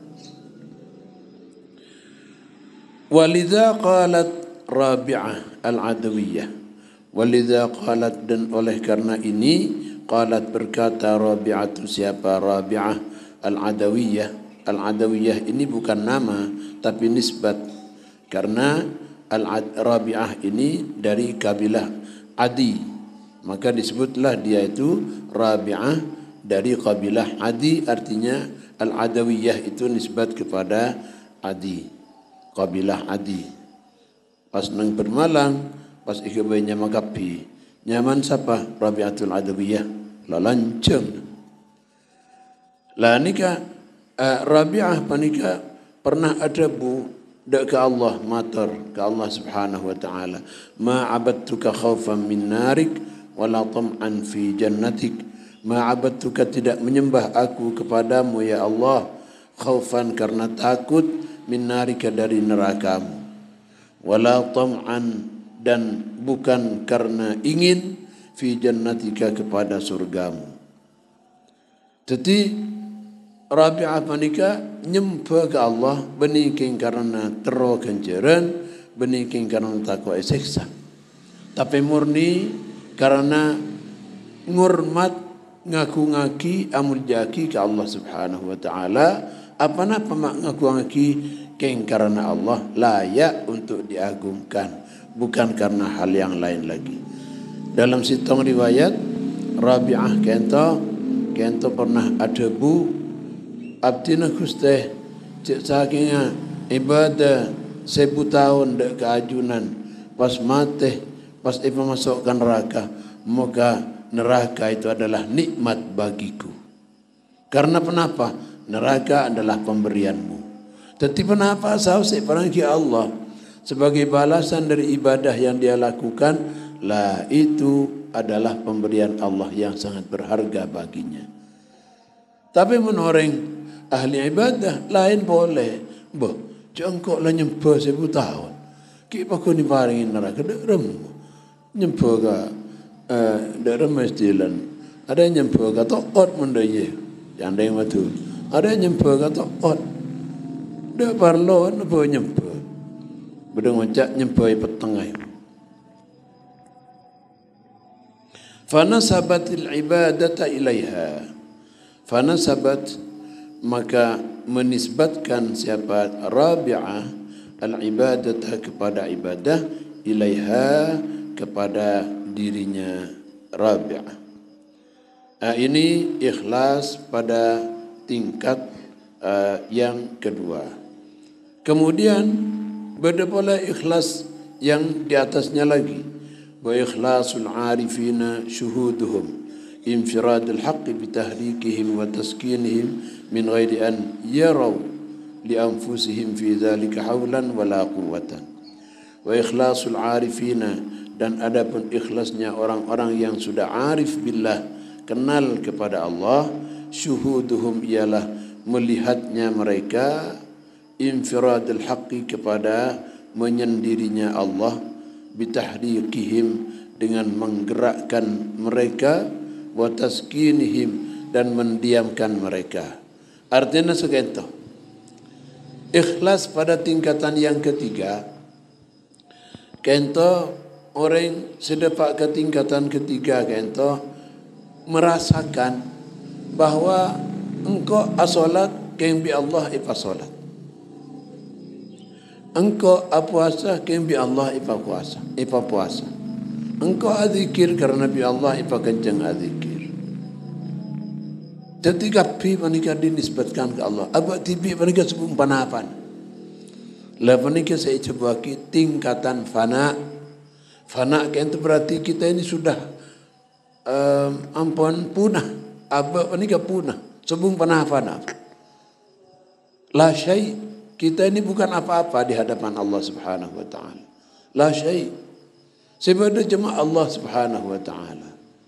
Walidha qalat Rabi'ah al-Adawiyah. Walidha qalat, dan oleh karena ini qalat berkata Rabi'ah, siapa Rabi'ah al-Adawiyah. Al-Adawiyah ini bukan nama tapi nisbat, karena Al-Rabi'ah ini dari kabilah Adi, maka disebutlah dia itu Rabi'ah dari kabilah Adi. Artinya Al-Adawiyah itu nisbat kepada Adi, kabilah Adi. Pas nang bermalang, pas ikabainya makapi, nyaman siapa? Rabi'atul Adawiyah, lalanceng. Lah nikah uh, Rabi'ah panika pernah ada bu dak ke Allah matar ke Allah Subhanahu wa taala, ma abadtuka khaufan min narik wala tam'an fi jannatik. Ma abadtuka, tidak menyembah aku kepadamu ya Allah, khaufan karena takut, min narika dari nerakamu, wala tam'an dan bukan karena ingin, fi jannatika kepada surgamu. Jadi Rabi'ah panika nyembah ke Allah beniking karena tero kenceran, beniking karena takwa siksa. Tapi murni karena ngurmat ngaku-ngaki amul jaki ke Allah Subhanahu wa taala. Apa napa mak ngaku-ngaki keng karena Allah layak untuk diagungkan, bukan karena hal yang lain lagi. Dalam sitong riwayat Rabi'ah kento kento pernah ada bu abdina Gusti cek saking ibadah seribu tahun dek keajunan, pas mati pas ipa masukkan neraka, maka neraka itu adalah nikmat bagiku. Karena kenapa? Neraka adalah pemberianmu. Tetapi kenapa sausai perangki Allah sebagai balasan dari ibadah yang dia lakukan, lah itu adalah pemberian Allah yang sangat berharga baginya. Tapi menoreng ahli ibadah lain boleh. Boh, jangkok lah nyembah seribu tahun. Ki pakun ni paringin neraka dak rem. Nyembah ka eh dak rem mestilan. Ada nyembah ka taat mendaye. Jandeng matu. Ada nyembah ka taat. Dak parlo napa nyembah. Bedeng ngajak nyembah petengah. Fanasabatil ibadata ilaiha. Fanasabat, maka menisbatkan siapa Rabi'ah al-ibadah kepada ibadah, ilaiha kepada dirinya Rabi'ah. Nah, ini ikhlas pada tingkat uh, yang kedua. Kemudian beda pula ikhlas yang di atasnya lagi. Wa ikhlasul arifina syuhuduhum infirad al-haqq bitahrikihim wa taskinihim min ghairi an yaraw li anfusihim fi dhalika hawlan wala quwwatan. Wa ikhlasul arifina, dan adapun ikhlasnya orang-orang yang sudah arif billah, kenal kepada Allah, syuhuduhum ialah melihatnya mereka, infiradul haqqi kepada menyendirinya Allah, bitahrikihim dengan menggerakkan mereka, wa taskinihim dan mendiamkan mereka. Artinya sekento. Ikhlas pada tingkatan yang ketiga, kento orang sedepak ke tingkatan ketiga kento merasakan bahwa engkau asolat keng bi Allah ipa solat. Engkau apuasa keng bi Allah ipa puasa, ipa puasa. Engkau adzikir karena bi Allah ipa kencang adzikir. Jadi kapi panika dinisbatkan ke Allah. Abak tibi panika sebelum panapan. Lah panika saya coba ki tingkatan fana. Fana kan itu berarti kita ini sudah um, ampun punah. Abak panika punah sebelum panapan. La syai, kita ini bukan apa-apa di hadapan Allah Subhanahu wa taala. La syai. Sebenarnya cuma Allah Subhanahu wa taala.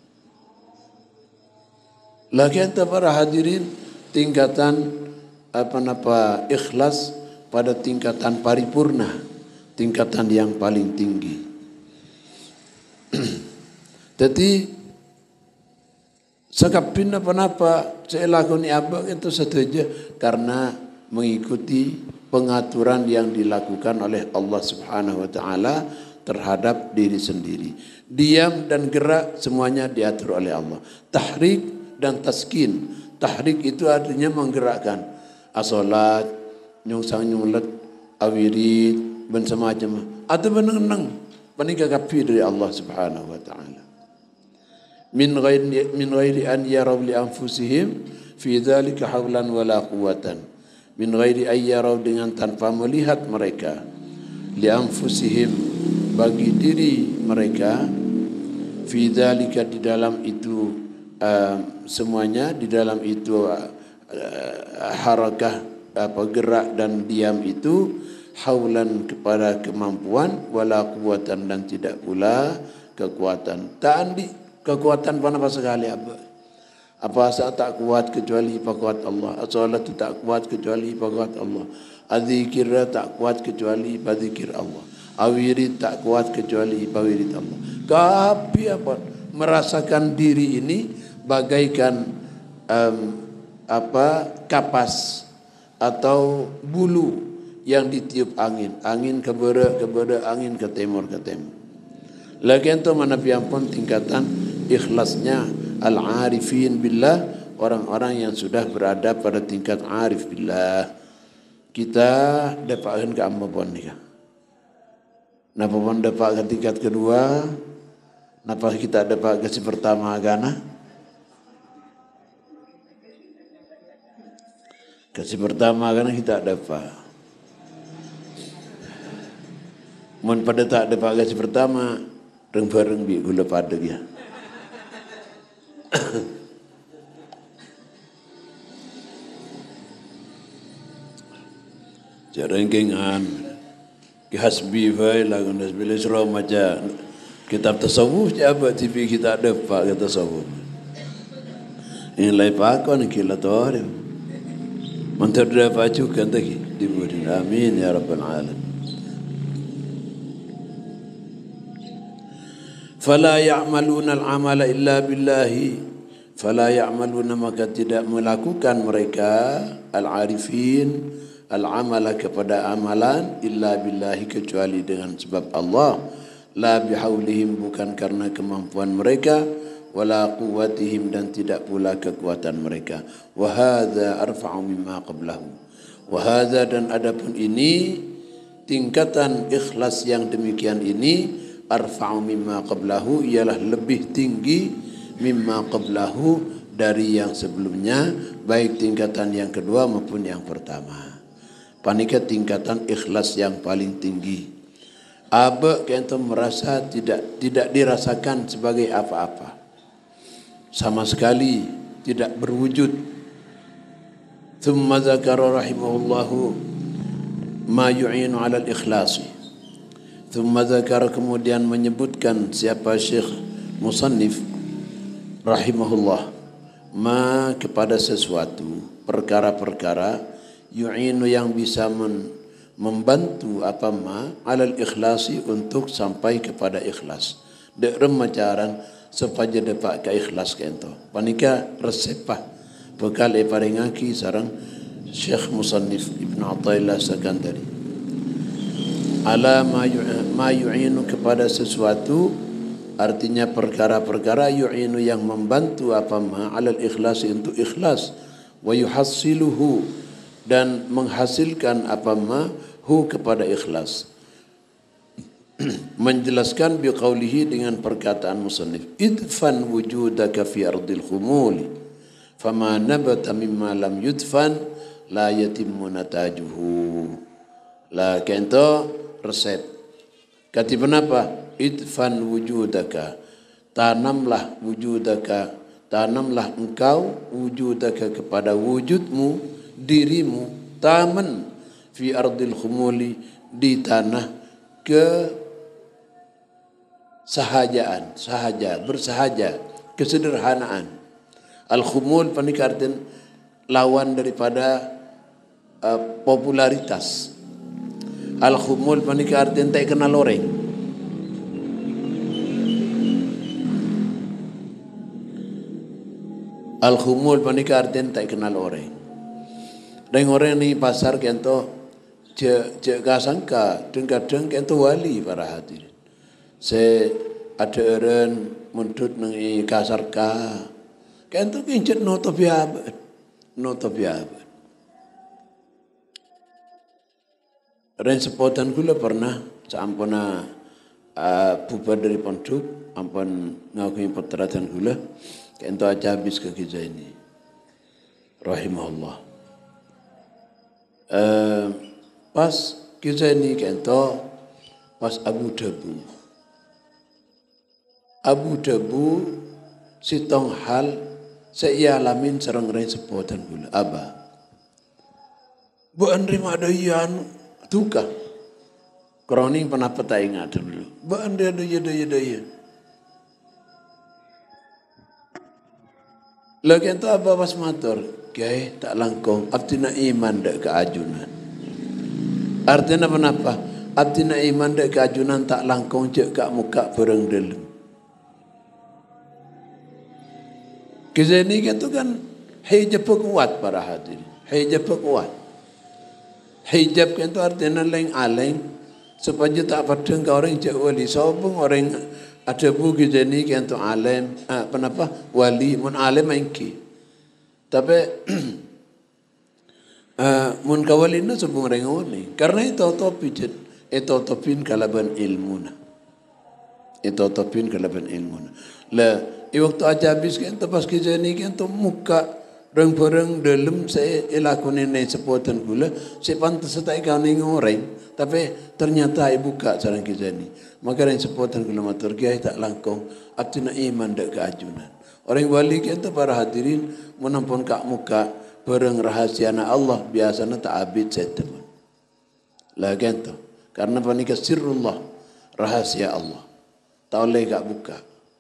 Lagi anta para hadirin tingkatan apa napa ikhlas pada tingkatan paripurna, tingkatan yang paling tinggi. Jadi sekapin apa-apa saya lakoni apa itu saja karena mengikuti pengaturan yang dilakukan oleh Allah Subhanahu wa taala terhadap diri sendiri. Diam dan gerak semuanya diatur oleh Allah. Tahrik dan taskin. Tahrik itu artinya menggerakkan. As-salat, nyungsang nyunglet, awirid, dan semacam. Atau benang-benang panika kapi dari Allah Subhanahu wa taala. Min ghairi min ghairi an yaraw li anfusihim fi dzalika hawlan wala quwwatan. Min ghairi ayyaraw dengan tanpa melihat mereka li anfusihim bagi diri mereka fi dzalika di dalam itu uh, semuanya di dalam itu uh, harakah apa gerak dan diam itu haulan kepada kemampuan wala quwwatan dan tidak pula kekuatan. Tak andi kekuatan apa sekali apa. Apa saat tak kuat kecuali kuat Allah. As-salat tak kuat kecuali kuat Allah. Az-zikir tak kuat kecuali berzikir Allah. Awirid tak kuat kecuali bawirid Allah. Tapi apa merasakan diri ini bagaikan um, apa kapas atau bulu yang ditiup angin. Angin ke barat ke barat, angin ke timur ke timur. Lagi itu mana pun tingkatan ikhlasnya al-arifin billah, orang-orang yang sudah berada pada tingkat arif billah. Kita dapatkan ke amma pon ni kah? Napa pun dapat ke tingkat kedua? Napa kita dapat ke si pertama agana? Ke si pertama agana kita dapat. Mun pada tak dapat ke si pertama, reng bareng bi gula pada dia. Jarang kengan kehasbi fai lagu nasbil isra maca kitab tasawuf apa T V kita ada pak tasawuf ini lai pakon kila tore mantar dah pacu kan tadi diberi amin ya rabbal alamin. Fala ya'maluna al-amala illa billahi, fala ya'maluna maka tidak melakukan mereka al-arifin al-amala kepada amalan illa billahi kecuali dengan sebab Allah, la bihaulihim bukan karena kemampuan mereka, wala quwwatihim dan tidak pula kekuatan mereka. Wa hadza arfa'u mimma qablahu. Wa hadza dan adapun ini tingkatan ikhlas yang demikian ini arfa'u mimma qablahu ialah lebih tinggi mimma qablahu dari yang sebelumnya, baik tingkatan yang kedua maupun yang pertama. Panika tingkatan ikhlas yang paling tinggi. Aba kita merasa tidak tidak dirasakan sebagai apa-apa. Sama sekali tidak berwujud. Thumma dzakara rahimahullahu ma yu'inu 'ala al-ikhlasi. Thumma dzakara kemudian menyebutkan siapa Syekh Musannif rahimahullah ma kepada sesuatu perkara-perkara yu'inu yang bisa men, membantu apa ma alal ikhlasi untuk sampai kepada ikhlas. Dek remacaran supaya dapat ke ikhlas kento. Panika resepah bekal e paringaki sarang Syekh Musannif Ibn Athaillah Sakandari. Ala ma yu'inu kepada sesuatu artinya perkara-perkara yu'inu yang membantu apa ma alal ikhlasi untuk ikhlas wa yuhassiluhu dan menghasilkan apa ma hu kepada ikhlas. Menjelaskan biqaulihi dengan perkataan musannif idfan wujudaka fi ardil khumuli Fama nabata mimma lam yudfan la yatimmu natajuhu. La kento resep. Kati kenapa? Idfan wujudaka. Tanamlah wujudaka. Tanamlah engkau wujudaka kepada wujudmu, dirimu. Taman fi ardil khumuli, di tanah ke sahajaan, sahaja, bersahaja, kesederhanaan. Al-khumul panikarten lawan daripada uh, popularitas. Al-khumul panikarten tak kenal orang. Al-khumul panikarten tak kenal orang. Dan orang ni pasar kento je je kasangka kadang kento wali para hadirin. Se ada orang mundut nang kasar ka. Kento kincet noto biabat. Noto biabat. Ren sepotan gula pernah sampuna uh, bubar dari pondok ampun ngakui peteratan gula kento aja habis ke kita ini. Rahimahullah. Uh, pas kita ini kento pas Abu Dhabu. Abu Dhabu sitong hal saya alamin serang ren sepotan gula aba. Bu Andri madayan tuka. Kroning pernah peta ingat dulu. Bu Andri daya daya daya. Lagi itu apa pas motor? Kiai tak langkong. Abdina iman dek keajunan. Artinya kenapa? Abdina iman dek keajunan tak langkong cek kak muka bereng dalam. Kisah ini itu kan hijab kuat para hadirin. Hijab kuat. Hijab itu artinya lain alain supaya tak padang ke orang cek wali. Sobong orang ada buku kisah ini itu alim. Ah, kenapa? Wali mun alim engki. Tapi uh, mun kawali na sobong orang wali. Karena itu topi jet. Itu topin kalaban ilmuna. Itu topin kalaban ilmuna. Lah waktu aja habis kan pas kisah ini kan tu muka reng-reng dalam saya elakunin ni sepotan gula saya pantas tak kau ni orang tapi ternyata ibu buka cara kisah ini maka yang sepotan gula matur kiai tak langkong abdina iman dek keajunan orang wali kan tu para hadirin menampun kak muka bereng rahasia na Allah biasanya tak abid seteman lah kan tu karena panika sirrullah rahasia Allah tak boleh kak buka.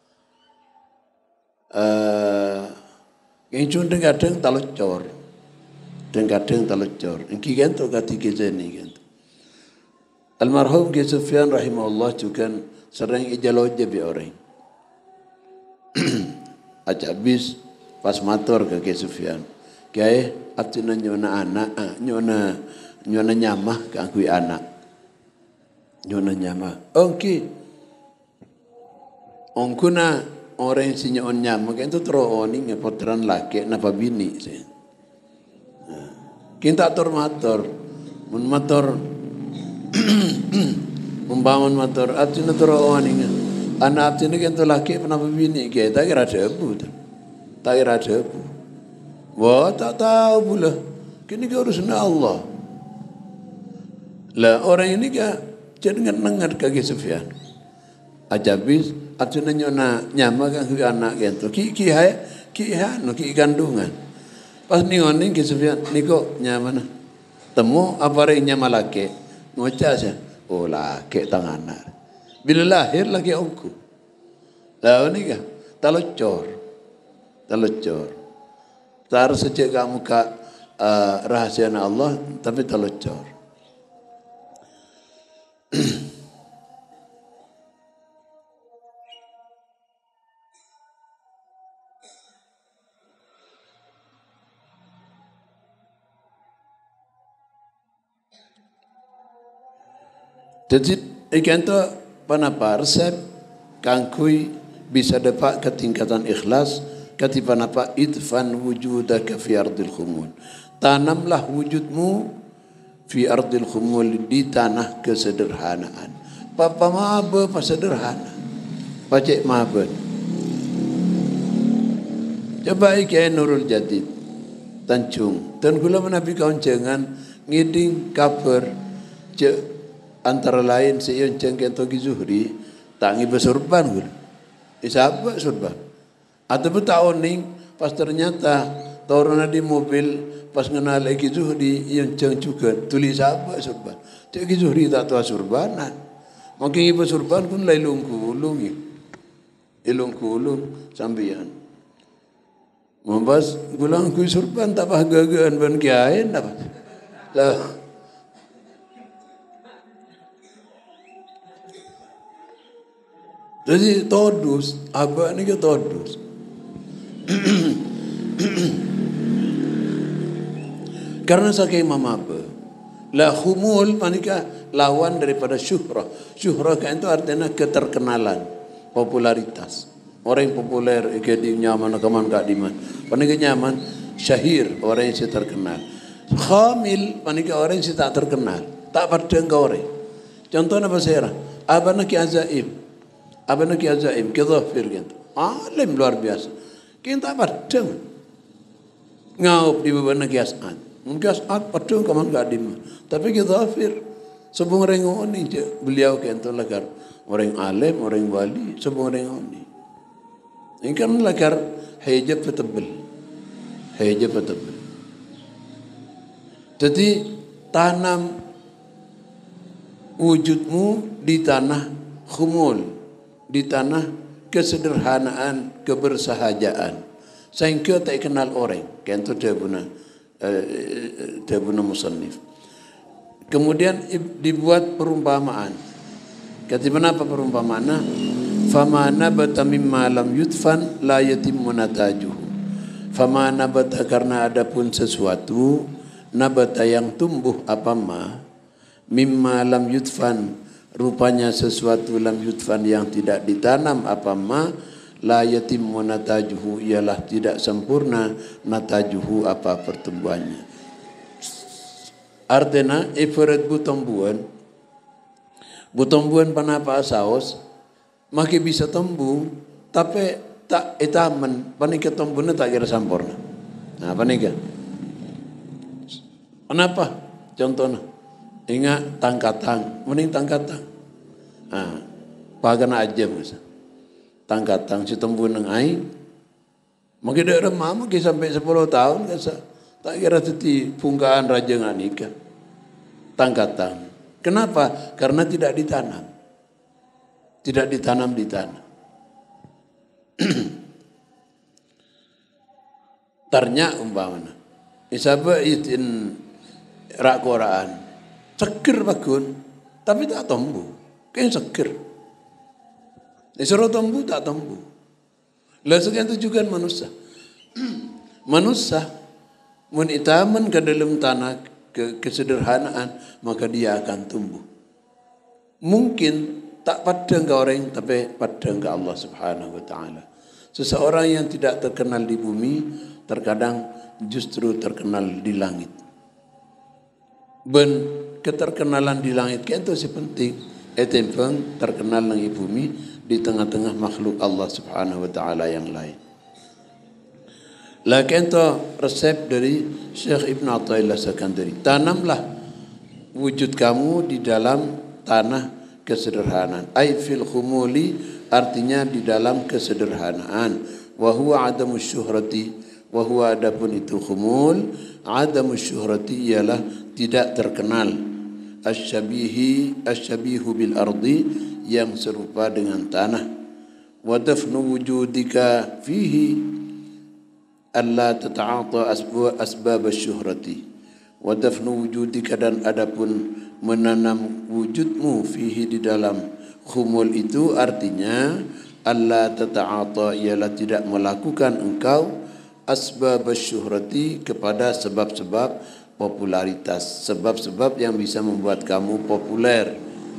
Uh, yang cuma kadang talocor, dan kadang talocor. Engki kan tu kati kisah ni kan. Almarhum Kiai Sufyan rahimahullah juga sering ijaloja bi orang. Aja habis pas matur ke Kiai Sufyan. Kiai atina nyona anak, nyona nyona nyamah ke aku anak. Nyona nyamah. Engki ongkuna orang sinya on nyama kan tu terus oni ngepotran laki napa bini sih. Kita atur matur, mun matur, membangun matur, artinya terus oni anak artinya kan tu laki napa bini kita kira debu tu, tak kira debu. Wah tak tahu pula, kini kau urusan Allah. Lah orang ini kan jangan dengar kaki Sufyan. Ajabis artinya nyona nyama kan hui anak gitu ki ki hai ki hai no ki kandungan pas ni ngoning Ki Sufyan niko nyama na temu apa re nyama laki ngoca aja oh laki tangan bila lahir lagi ongku lah ni kan talocor talocor tar sejak kamu ka uh, rahasia Allah tapi talocor. Jadi ikan tu panapa resep kangkui bisa dapat ketingkatan ikhlas kati panapa idfan wujudaka fi ardil khumul. Tanamlah wujudmu fi ardil khumul di tanah kesederhanaan. Papa mabe pasederhana. Pacek mabe. Coba Kiai Nurul Jadid Tanjung dan gula menabi kawan jangan ngiding kabar je antara lain seiyon jengken togi Zuhri tangi besurban gula isabak surban atau betaoning pas ternyata turun di mobil pas kenal lagi Zuhri iyon jeng juga tulis apa surban cek Zuhri tak tahu surbanan mungkin ibu surban pun lai lungku lungi ilungku lung sambian membas gulang kui surban tak bahagian ban kiai apa lah jadi todus apa ni ke todus karena saking Imam apa la khumul panika lawan daripada syuhrah syuhrah kan itu artinya keterkenalan popularitas orang yang populer di nyaman kaman kak diman panika nyaman syahir orang yang terkenal khamil panika orang yang tak terkenal tak padang ke orang contohnya apa saya abana ki azaim abana ki azaim ki dhafir gitu alim luar biasa kita padang ngaup di babana ki as'ad mungkin as'ad padang kaman kak diman tapi ki dhafir sebung rengoni beliau kento lagar orang alim orang wali sebung rengoni ini kan lagar hijab betul hijab betul jadi tanam wujudmu di tanah khumul, di tanah kesederhanaan, kebersahajaan. Sehingga tak kenal orang. Kentu dia guna, dia guna musannif. Kemudian dibuat perumpamaan. Kata apa perumpamaannya? Fama nabata mimma lam yudfan la yatimmu natajuhu. Fama nabata karena ada pun sesuatu nabata yang tumbuh apa ma mimma lam yudfan rupanya sesuatu lam yudfan yang tidak ditanam apa ma la yatimmu natajuhu ialah tidak sempurna natajuhu apa pertumbuhannya. Artinya ibarat butombuan butombuan panapa saus maki bisa tumbuh tapi tak itaman panika tumbuhnya tak kira sempurna. Nah panika kenapa? Contohnya, ingat tangkatang, mending tangkatang. Ah, pagana aja mas. Tangkatang si tumbuh nang aing. Mungkin daerah mama ki sampai sepuluh tahun kasa. Tak kira teti pungkaan raja nganika. Tangkatang. Kenapa? Karena tidak ditanam. Tidak ditanam di tanah. Ternya umpamana. Isaba itin rak Quran seger bagun tapi tak tumbuh kan seger disuruh tumbuh tak tumbuh lah sekian itu juga manusia manusia mun itaman ke dalam tanah ke kesederhanaan maka dia akan tumbuh mungkin tak padang ke orang tapi padang ke Allah Subhanahu wa taala. Seseorang yang tidak terkenal di bumi terkadang justru terkenal di langit. Ben keterkenalan di langit itu si penting. Etempeng terkenal di bumi di tengah-tengah makhluk Allah Subhanahu wa taala yang lain. Lakin itu resep dari Syekh Ibn Athaillah Sakandari. Tanamlah wujud kamu di dalam tanah kesederhanaan. Ai fil khumuli artinya di dalam kesederhanaan. Wa huwa adamu syuhrati wa huwa adapun itu khumul adamu syuhrati ialah tidak terkenal asyabihi asyabihu bil ardi yang serupa dengan tanah wa dafnu wujudika fihi alla tata'ata asbab asyuhrati wa dafnu wujudika dan adapun menanam wujudmu fihi di dalam khumul itu artinya alla tata'ata ialah tidak melakukan engkau asbab asyuhrati kepada sebab-sebab popularitas, sebab-sebab yang bisa membuat kamu populer.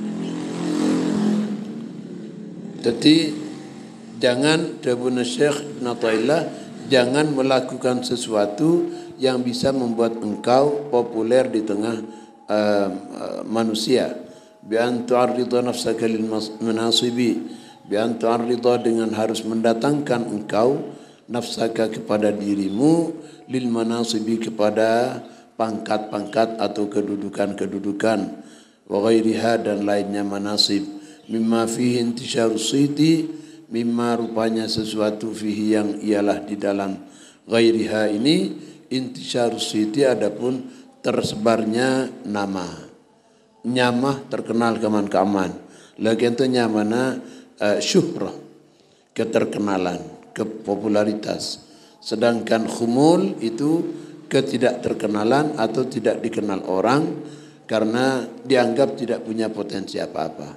Jadi jangan Dabun Syekh Ibn Athaillah jangan melakukan sesuatu yang bisa membuat engkau populer di tengah uh, uh, manusia. Bi an tu'arrida nafsaka lil manasibi, bi an tu'arrida dengan harus mendatangkan engkau nafsaka kepada dirimu, lil manasibi kepada pangkat-pangkat atau kedudukan-kedudukan, wa ghairiha dan lainnya manasib, mimma fihi intisyarus siti, mimma rupanya sesuatu fihi yang ialah di dalam ghairiha ini intisyarus siti adapun tersebarnya nama, nyamah terkenal keman keaman, lagi itu nyamana uh, syuhrah, keterkenalan, kepopularitas. Sedangkan khumul itu ketidakterkenalan atau tidak dikenal orang karena dianggap tidak punya potensi apa-apa.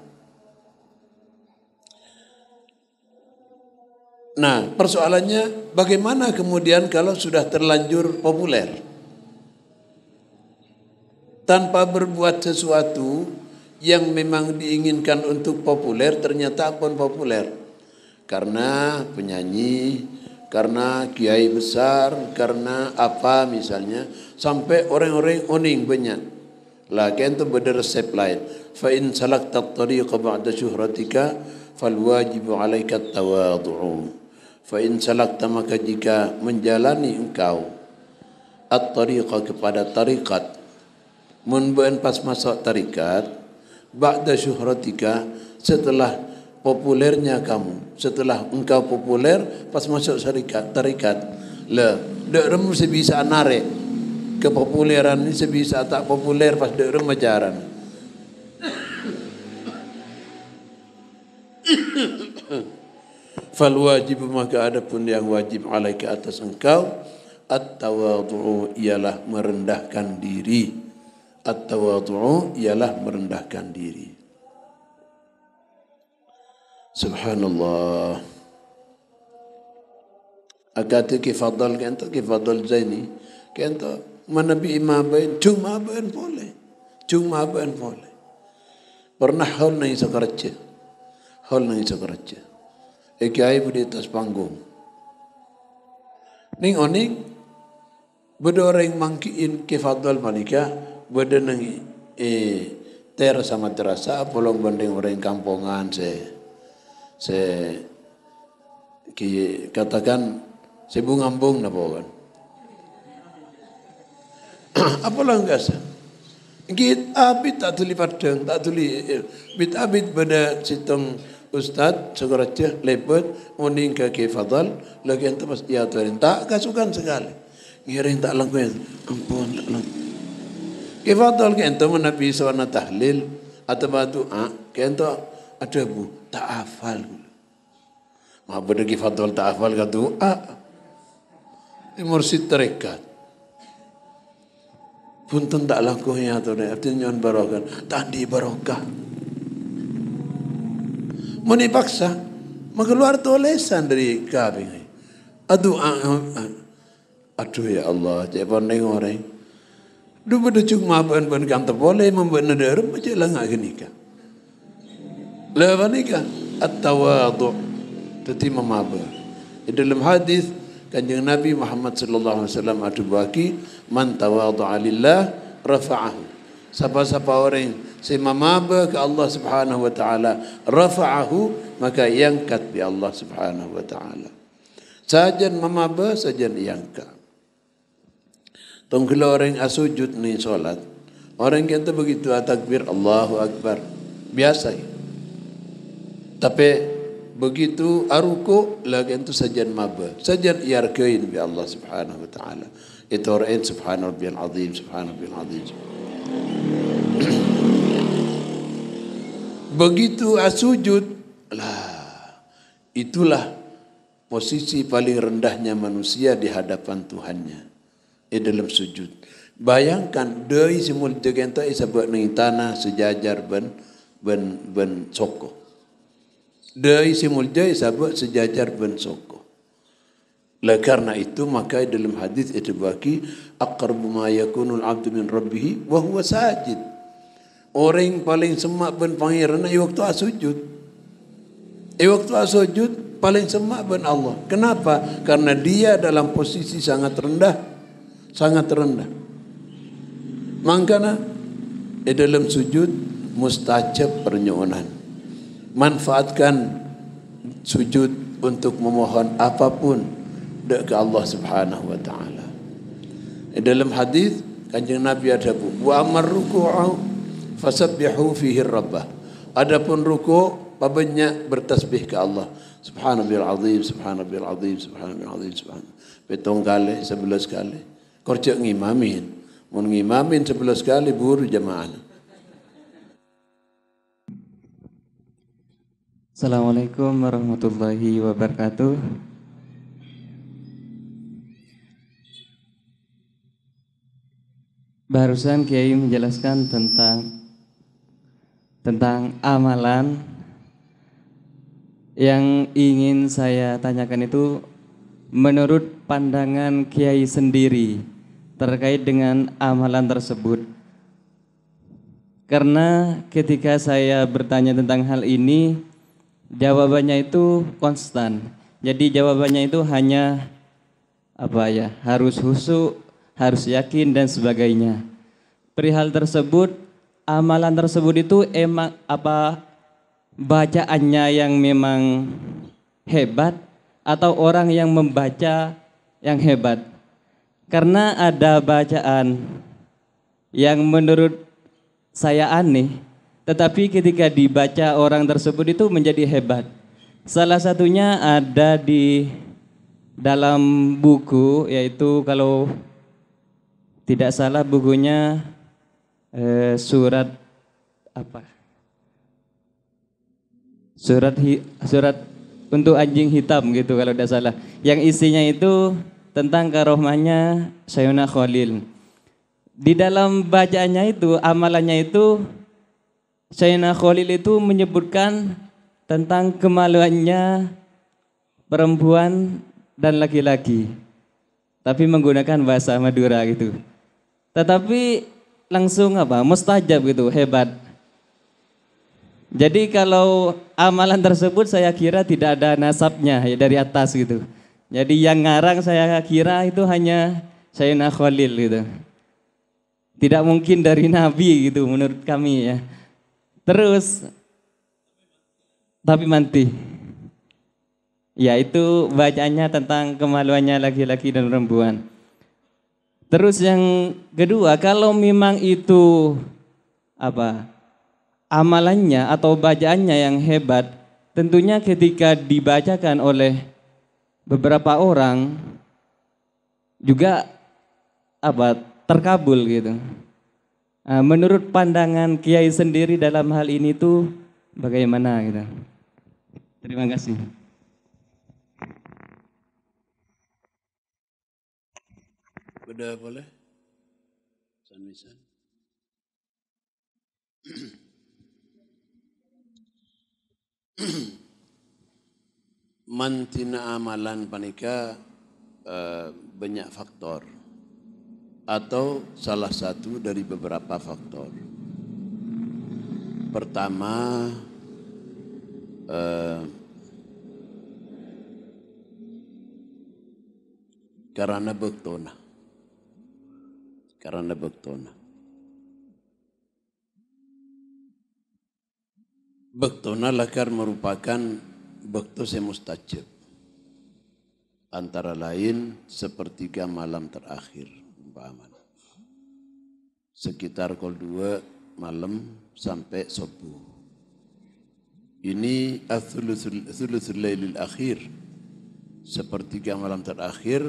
Nah, persoalannya bagaimana kemudian kalau sudah terlanjur populer? Tanpa berbuat sesuatu yang memang diinginkan untuk populer, ternyata pun populer. Karena penyanyi, karena kiai besar, karena apa misalnya, sampai orang-orang oning banyak. Lakin itu beda resep lain. Fa in salakta at-tariqa ba'da syuhratika fal wajibu 'alaika at-tawadhu. Fa in salakta maka jika menjalani engkau at-tariqa kepada tarikat, munban pas masuk tarikat, ba'da syuhratika setelah populernya kamu, setelah engkau populer pas masuk tarikat, tarikat le dek remu sebisa narik kepopuleran ini sebisa tak populer pas dek remu ajaran. Fal wajib maka adapun yang wajib alaika atas engkau at-tawadhu ialah merendahkan diri. At-tawadhu ialah merendahkan diri. Subhanallah. Akati kifadal kento kifadal zaini kento manabi imabain cuma bain boleh. Cuma bain boleh. Pernah hal nang isa kerja. Hal nang isa kerja. Ekai di atas panggung. Ning oning bedoreng mangkiin kifadal manika beda nang eh ter sama terasa polong banding orang kampungan se se ki katakan sebungambung na po kan. Apa lang gasa? Git abit tak tuli padang tak tuli bit abit pada sitong ustad segeratnya lepet oning ke kifadal lagi ente pas dia tuarin tak kasukan sekali ngiring tak langkuin ampun tak lang kifadal ke ente menabi sawana tahlil atau doa ke ente ada bu tak hafal ma beda kifadal tak hafal ke doa di mursid tarekat punten tak lakunya atau artinya nyon barokah tak di barokah. Muni paksa, mengeluar tulisan dari kabin. Aduh, aduh ya Allah, jangan neng orang. Dua benda cuma ban ban kantor boleh membuat negara macam lah ngak gini kan. Lepas ni kan, at-tawadhu, tetapi memabur. Di dalam hadis kanjeng Nabi Muhammad sallallahu alaihi wasallam ada bagi man tawadhu'a lillah rafa'ahu. Siapa-siapa orang semamaba ke Allah Subhanahu wa taala rafa'ahu maka iangkat bi Allah Subhanahu wa taala. Sajan mamaba sajan iangkat. Tongkala orang asujud ni solat. Orang kata begitu takbir Allahu akbar. Biasa. Tapi begitu aruku lagi itu sajan maba. Sajan iarkain bi Allah Subhanahu wa taala. Itu orang subhana rabbiyal azim subhana rabbiyal azim. Begitu asujud lah itulah posisi paling rendahnya manusia di hadapan Tuhannya di dalam sujud. Bayangkan deui simul tegenta isabak ning tanah sejajar ben ben ben soko. Deui simul jai isabak sejajar ben soko. Lah karena itu maka dalam hadis itu bagi aqrabu ma yakunul abdu min rabbih wa huwa sajid. Orang paling semak ben pangeran ai waktu asujud. Ai waktu asujud paling semak ben Allah. Kenapa? Karena dia dalam posisi sangat rendah, sangat rendah. Makanya di dalam sujud mustajab permohonan. Manfaatkan sujud untuk memohon apapun dek ke Allah Subhanahu wa taala. Dalam hadis Kanjeng Nabi ada bu, wa amar ruku'u fasabbihu fihi rabbah. Adapun ruku' banyak bertasbih ke Allah. Subhanallahil azim, subhanallahil azim, subhanallahil azim, subhan. Petong kali, sebelas kali. Korcek ngimamin. Mun ngimamin sebelas kali buru jamaah. Assalamualaikum warahmatullahi wabarakatuh. Barusan Kiai menjelaskan tentang tentang amalan. Yang ingin saya tanyakan itu menurut pandangan Kiai sendiri terkait dengan amalan tersebut. Karena ketika saya bertanya tentang hal ini, jawabannya itu konstan. Jadi jawabannya itu hanya apa ya, harus khusyuk, harus yakin dan sebagainya. Perihal tersebut, amalan tersebut itu emang apa bacaannya yang memang hebat atau orang yang membaca yang hebat? Karena ada bacaan yang menurut saya aneh, tetapi ketika dibaca orang tersebut itu menjadi hebat. Salah satunya ada di dalam buku, yaitu kalau tidak salah bukunya eh, surat apa? Surat hi, surat untuk anjing hitam gitu kalau tidak salah. Yang isinya itu tentang karomahnya Sayyidina Khalil. Di dalam bacaannya itu, amalannya itu, Sayyidina Khalil itu menyebutkan tentang kemaluannya perempuan dan laki-laki, tapi menggunakan bahasa Madura gitu. Tetapi langsung apa? Mustajab gitu, hebat. Jadi kalau amalan tersebut saya kira tidak ada nasabnya ya dari atas gitu. Jadi yang ngarang saya kira itu hanya Sayyidina Khalil gitu. Tidak mungkin dari Nabi gitu menurut kami ya. Terus tapi manti. Ya itu bacaannya tentang kemaluannya laki-laki dan perempuan. Terus yang kedua, kalau memang itu apa? Amalannya atau bacaannya yang hebat, tentunya ketika dibacakan oleh beberapa orang juga apa terkabul gitu. Nah, menurut pandangan Kiai sendiri dalam hal ini tuh bagaimana gitu? Terima kasih. Sudah boleh? San-san. Mantina amalan panika uh, banyak faktor atau salah satu dari beberapa faktor. Pertama, uh, karena bektona, karena bektona. Bektona lakar merupakan bekto semustajab. Antara lain sepertiga malam terakhir umpamanya. Sekitar kol dua malam sampai subuh. Ini ats-tsulusul lailil akhir. Sepertiga malam terakhir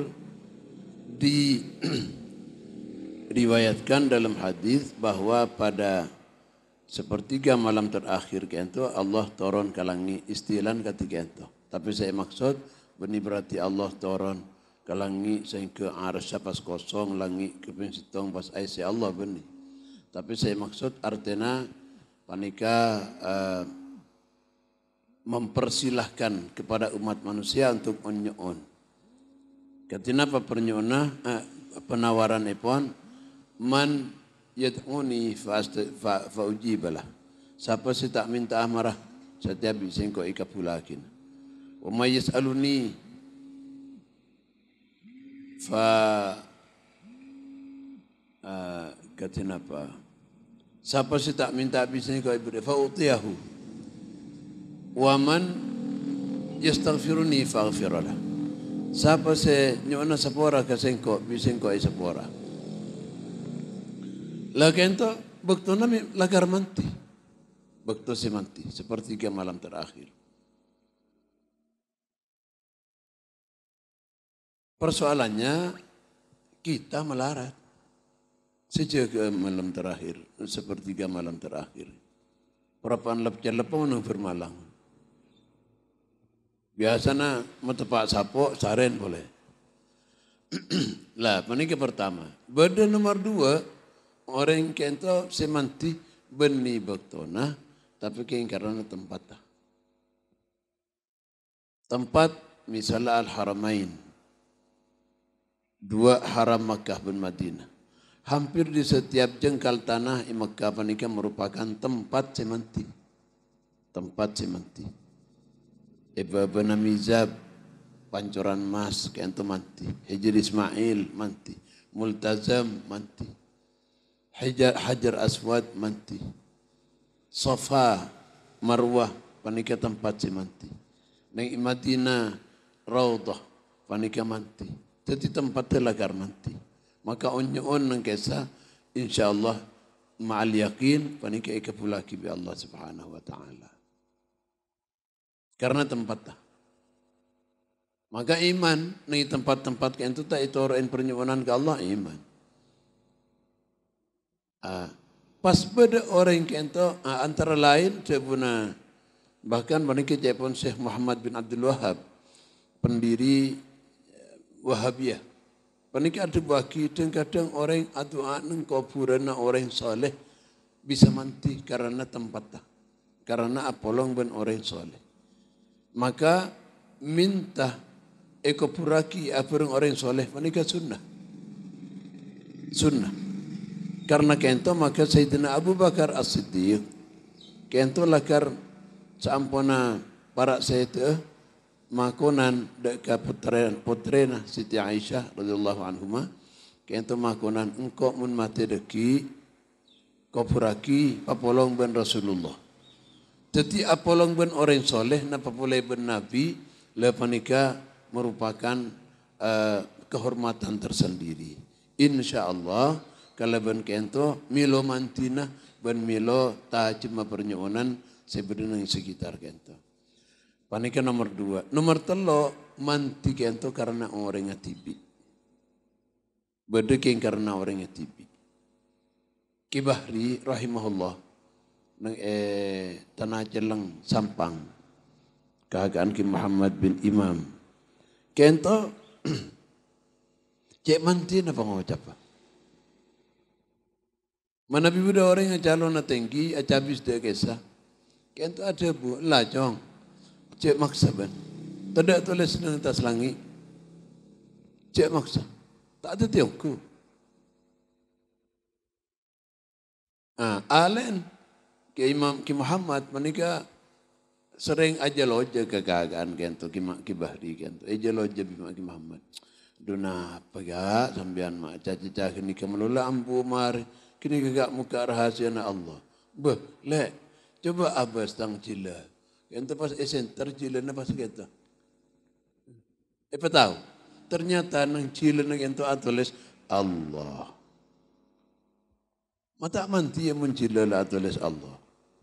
diriwayatkan dalam hadis bahwa pada sepertiga malam terakhir itu Allah turun ke langit istilan ketika itu. Tapi saya maksud benih berarti Allah turun ke langit sehingga arsy pas kosong langit keping sitong pas aisy Allah benih. Tapi saya maksud artinya panika uh, mempersilahkan kepada umat manusia untuk menyoon. Ketina apa pernyona uh, penawaran ipon man yad'uni fa ujibalah. Siapa sih tak minta amarah setiap bisa kau ikapulakin. Wa may yas'aluni fa uh, katina apa? Siapa sih tak minta bisa kau ibada fa utiyahu. Wa man yastaghfiruni faghfiralah. Sapa se nyona sapora kasengko bisengko ay sapora. Lakento bekto nami lagar manti. Bekto si manti sepertiga malam terakhir. Persoalannya kita melarat sejak malam terakhir, sepertiga malam terakhir. Perapaan lepja lepong nang bermalang. Biasanya metepak sapo saren boleh. Lah, panike pertama. Beda nomor dua, orang kento semanti beni bektona, tapi kain karena tempat. Tempat misalnya Al-Haramain. Dua haram Makkah dan Madinah. Hampir di setiap jengkal tanah di Makkah panika merupakan tempat semanti. Tempat semanti. Iba Bana Mizab, Pancoran Mas, kento manti. Hijr Ismail, manti. Multazam, manti. Hajar, Hajar Aswad, manti. Safa, Marwah, panika tempat semanti. Neng Madinah, Raudah, panika manti. Jadi tempat telagar manti. Maka onyo-on nang kesa, insyaAllah ma'al yakin, panika ikapulaki bi Allah subhanahu wa ta'ala. Karena tempat. Maka iman, nih tempat-tempat kayak itu tak itu orang pernyobanan ke Allah, iman. Ah, pas beda orang kayak itu, ah, antara lain, cebuna, bahkan panika cepon Syekh Muhammad bin Abdul Wahab, pendiri Wahabiyah. Panika ada bagi kadang orang adua neng kuburan orang soleh bisa mati karena tempat, karena apolong ben orang soleh. Maka minta ekopuraki apurang orang soleh panika sunnah. Sunnah. Karena kento maka Sayyidina Abu Bakar As-Siddiq kento lakar saampona para sayyid makonan deka putrena putrena Siti Aisyah radhiyallahu anhuma kento makonan engkau mun mati deki kopuraki papolong ben Rasulullah. Jadi apolong ben orang soleh na papoleh ben Nabi lepanika merupakan uh, kehormatan tersendiri. Insyaallah kalau ben kento milo mantina ben milo tajma pernyonan sebenarnya sekitar kento. Panika nomor dua. Nomor telo manti kento karena orang ngatibi. Bedeking karena orang ngatibi. Ki Bahri rahimahullah nang eh tanah Jelang Sampang. Kehagaan Ki Muhammad bin Imam. Kento cek manti na pangocap. Mana bibuda orang yang calon na tinggi acabis de kesa. Kento ada bu lajong. Cek maksa ban. Tidak tulis di atas langit. Cek maksa. Tak ada tiongku. Ah, alen ke Imam Ki Muhammad menika sering aja loja kekagaan kento Ki Ki Bahri kento. Aja loja bima Ki Muhammad. Duna pega sambian mak caca-caca kini kemelola ampu mari kini kagak muka rahasia na Allah. Beh, le coba abas tang cila. Kento pas esen tercila na pas kita. Apa tahu? Ternyata nang cila na kento atulis Allah. Mata manti yang mencila la atulis Allah.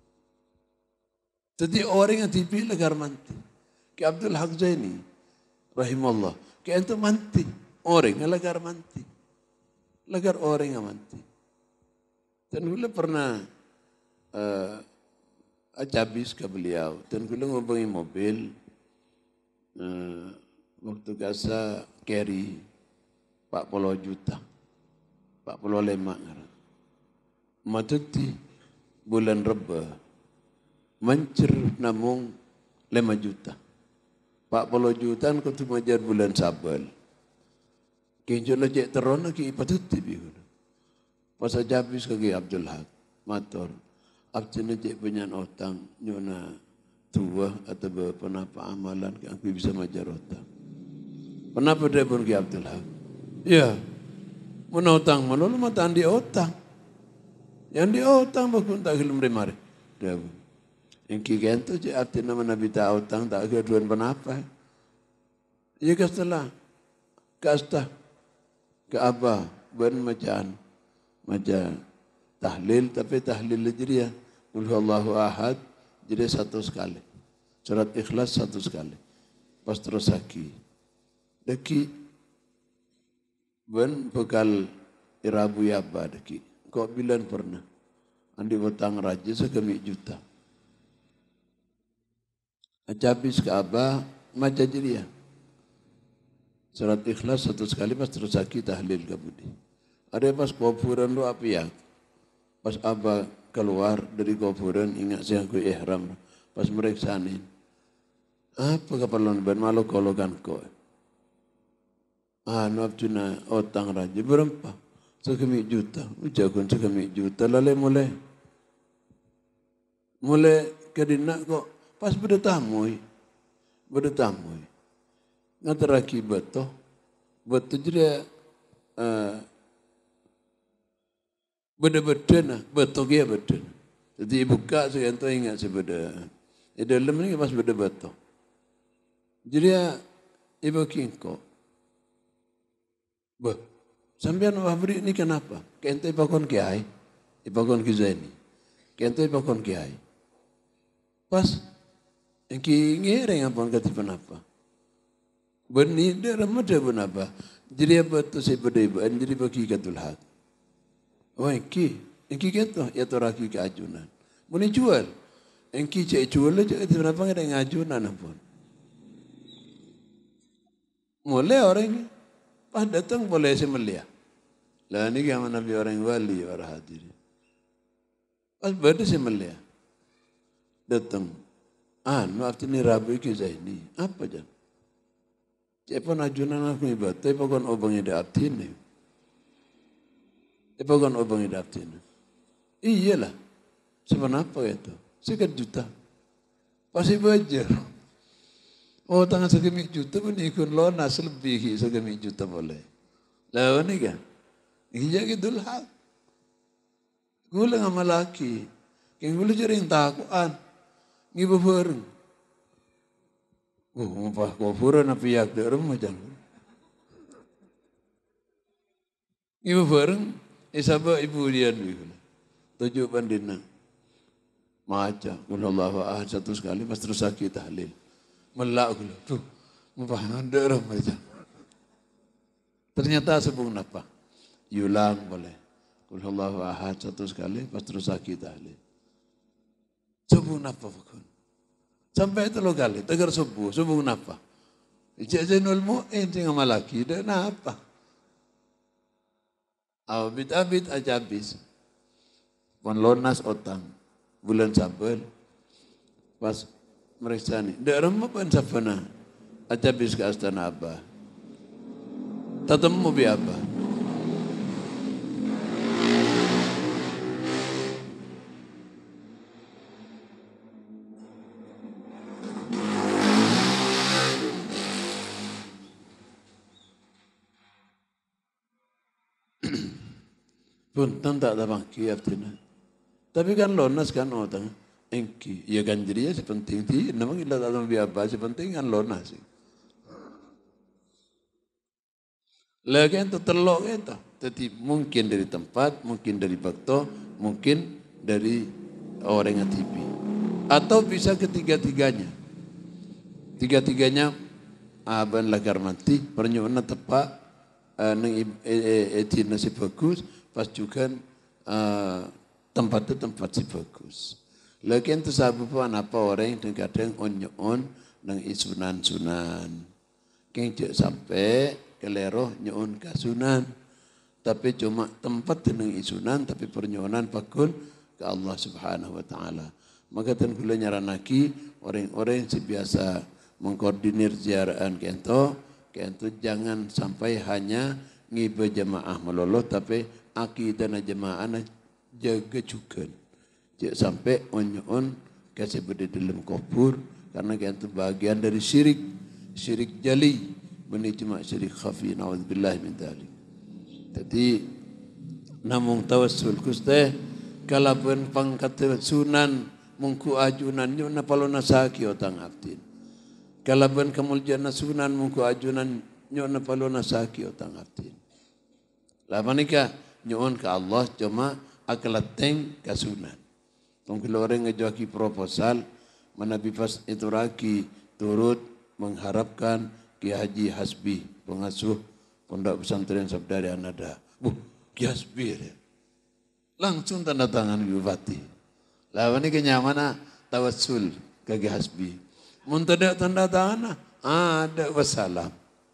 Jadi orang yang dipilih agar manti. Ki Abdul Haq Zaini rahimahullah. Ki ento manti. Orang yang lagar manti. Lagar orang yang manti. Dan gula pernah uh, acabis ke beliau. Dan gula ngomongi mobil. Uh, waktu kasa carry empat puluh juta. empat puluh lima. Matuti bulan Reba. Mancer namung lima juta. empat puluh juta kau tu majar bulan Sabal. Kinjo la cek terona ki patuti biu. Pas ajabis kaki Abdul Haq mator. Abdul cek penyan otang nyona tua atau penapa amalan ki aku bisa majar otang. Penapa dia pun ki Abdul Haq? Ya. Mun otang mana lu mata andi otang. Yang di otang bakun tak gelem remare. Dia. Yang kigento je arti nama Nabi ta utang tak keduan penapa. Ya kastalah kasta ke Abah ben macaan macam tahlil tapi tahlil jadi ya Qul huwallahu ahad jadi satu sekali. Surat Ikhlas satu sekali. Pas terus lagi. Deki ben bekal irabu yaba deki. Kok bilan pernah. Andi utang raja sekemi juta. Acabis ke Abah maca jadi ya. Surat Ikhlas satu sekali pas terus lagi tahlil kabudi. Ada pas kuburan lu apa ya? Pas Abah keluar dari kuburan ingat saya aku ihram. Pas meriksain. Apa keperluan ban malu kolokan kau? Ah, nafjuna otang raja berapa? Sekemi juta. Ujagun sekemi juta. Lalu mulai. Mulai kedina kok. Pas berdetamui. Berdetamui. Ngateraki beto. Beto jadi. Uh, beda-beda nah. Beto dia beda. Jadi buka sekian tu ingat sebeda. Di dalam ni pas beda beto. Jadi ibu kingko. Bah, sampean wabri ini kenapa? Kente pakon kiai, ipakon kizaini. Kente pakon kiai. Pas, engki ngereng apon kati penapa? Beni dia remaja penapa? Jadi apa tu saya beda ibu? Jadi bagi katul hak. Oh engki, engki kento ya toraki keajunan. Muni jual, engki cek jual aja kati penapa nggak ada ngajunan apon. Mulai orang ini. Pas datang boleh semelia. Lah ni yang Nabi orang wali orang hadir. Pas berde semelia. Datang. Ah, maaf ni Rabu ke Zaini. Apa jam? Siapa najunan aku ibadat, tapi bukan obang ida abdin ni. Tapi bukan obang ida abdin. Iyalah. Sebenarnya apa itu? Sekian juta. Pasti bajar. Oh tangan segemi juta pun ikut lonas lebih segemi juta boleh. Lawan ni kan? Hija gitu lah. Gula ngama laki. Keng gula jaring takuan. Ngibu bareng. Oh, ngapa kau fura napi yak derem macam. Ngibu bareng. Isaba ibu dia ni. Tujuh pandina. Maca. Kullallahu ahad satu sekali. Pas terus sakit tahlil. Melak gula. Tuh. Ngapa derem macam. Ternyata sebung napa. Yulang boleh. Kullallahu ahad satu sekali. Pas terus sakit tahlil. Sebung napa pun. Sampai itu lo kali. Tegar subuh. Sebung napa. Ijazanul mu'in. Tinggal malaki. Dan apa. Abid-abid aja habis. Pon lonas otang. Bulan Sabel. Pas mereka ni. Daerah apa yang sapana? Aja habis ke Astana Abah. Tatemu bi Abah. Punten tak ada bangki artinya. Tapi kan lonas kan otang. Engki, ya kan jadi ya sepenting ti, namang ilah tak tahu biapa sepenting kan lonas. Lagi itu telok itu, jadi mungkin dari tempat, mungkin dari bakto, mungkin dari orang yang T V, atau bisa ketiga-tiganya, tiga-tiganya aban lagar mati, pernyuana tepat, neng eti nasi bagus, pas juga tempat itu tempat si bagus. Lagi itu sahabat apa orang yang kadang on-on nang isunan-sunan. Keng sampai kelero nyon kasunan. Tapi cuma tempat nang isunan tapi pernyonan pakun ke Allah Subhanahu wa taala. Maka tan kula nyaranaki orang-orang yang biasa mengkoordinir ziarahan kento, kento jangan sampai hanya ngibe jamaah melolo tapi akidah jamaah jaga juga. Jangan sampai on-on kasih berada dalam kubur karena itu bagian dari syirik, syirik jali, ini cuma syirik khafi, na'udzubillah min dzalik. Jadi namung tawassul kuste kalaupun pangkat sunan mungku ajunan nyuna palona saki otang abdin. kalaban kamuljan sunan muku ajunan nyon na palona saki otang atin. Laban ika nyon ka Allah cuma akalateng kasunan. Tong kiloreng ngejoki proposal manabi pas itu raki turut mengharapkan Ki Haji Hasbi pengasuh Pondok Pesantren Sabda Anada. Bu, Ki Hasbi ya. Langsung tanda tangan bupati. Lawan ini kenyamana tawassul ke Ki Hasbi. Muntada tanda tangan ada wassalam.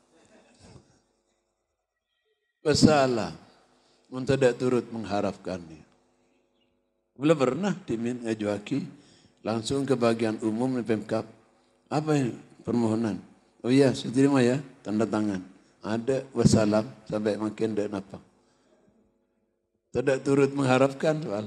Wassalam. Muntada turut mengharapkannya. Belum pernah dimin ngajuaki langsung ke bagian umum di Pemkab. Apa yang permohonan? Oh iya, saya terima ya, tanda tangan. Ada wassalam sampai makin dak napa. Tidak turut mengharapkan soal.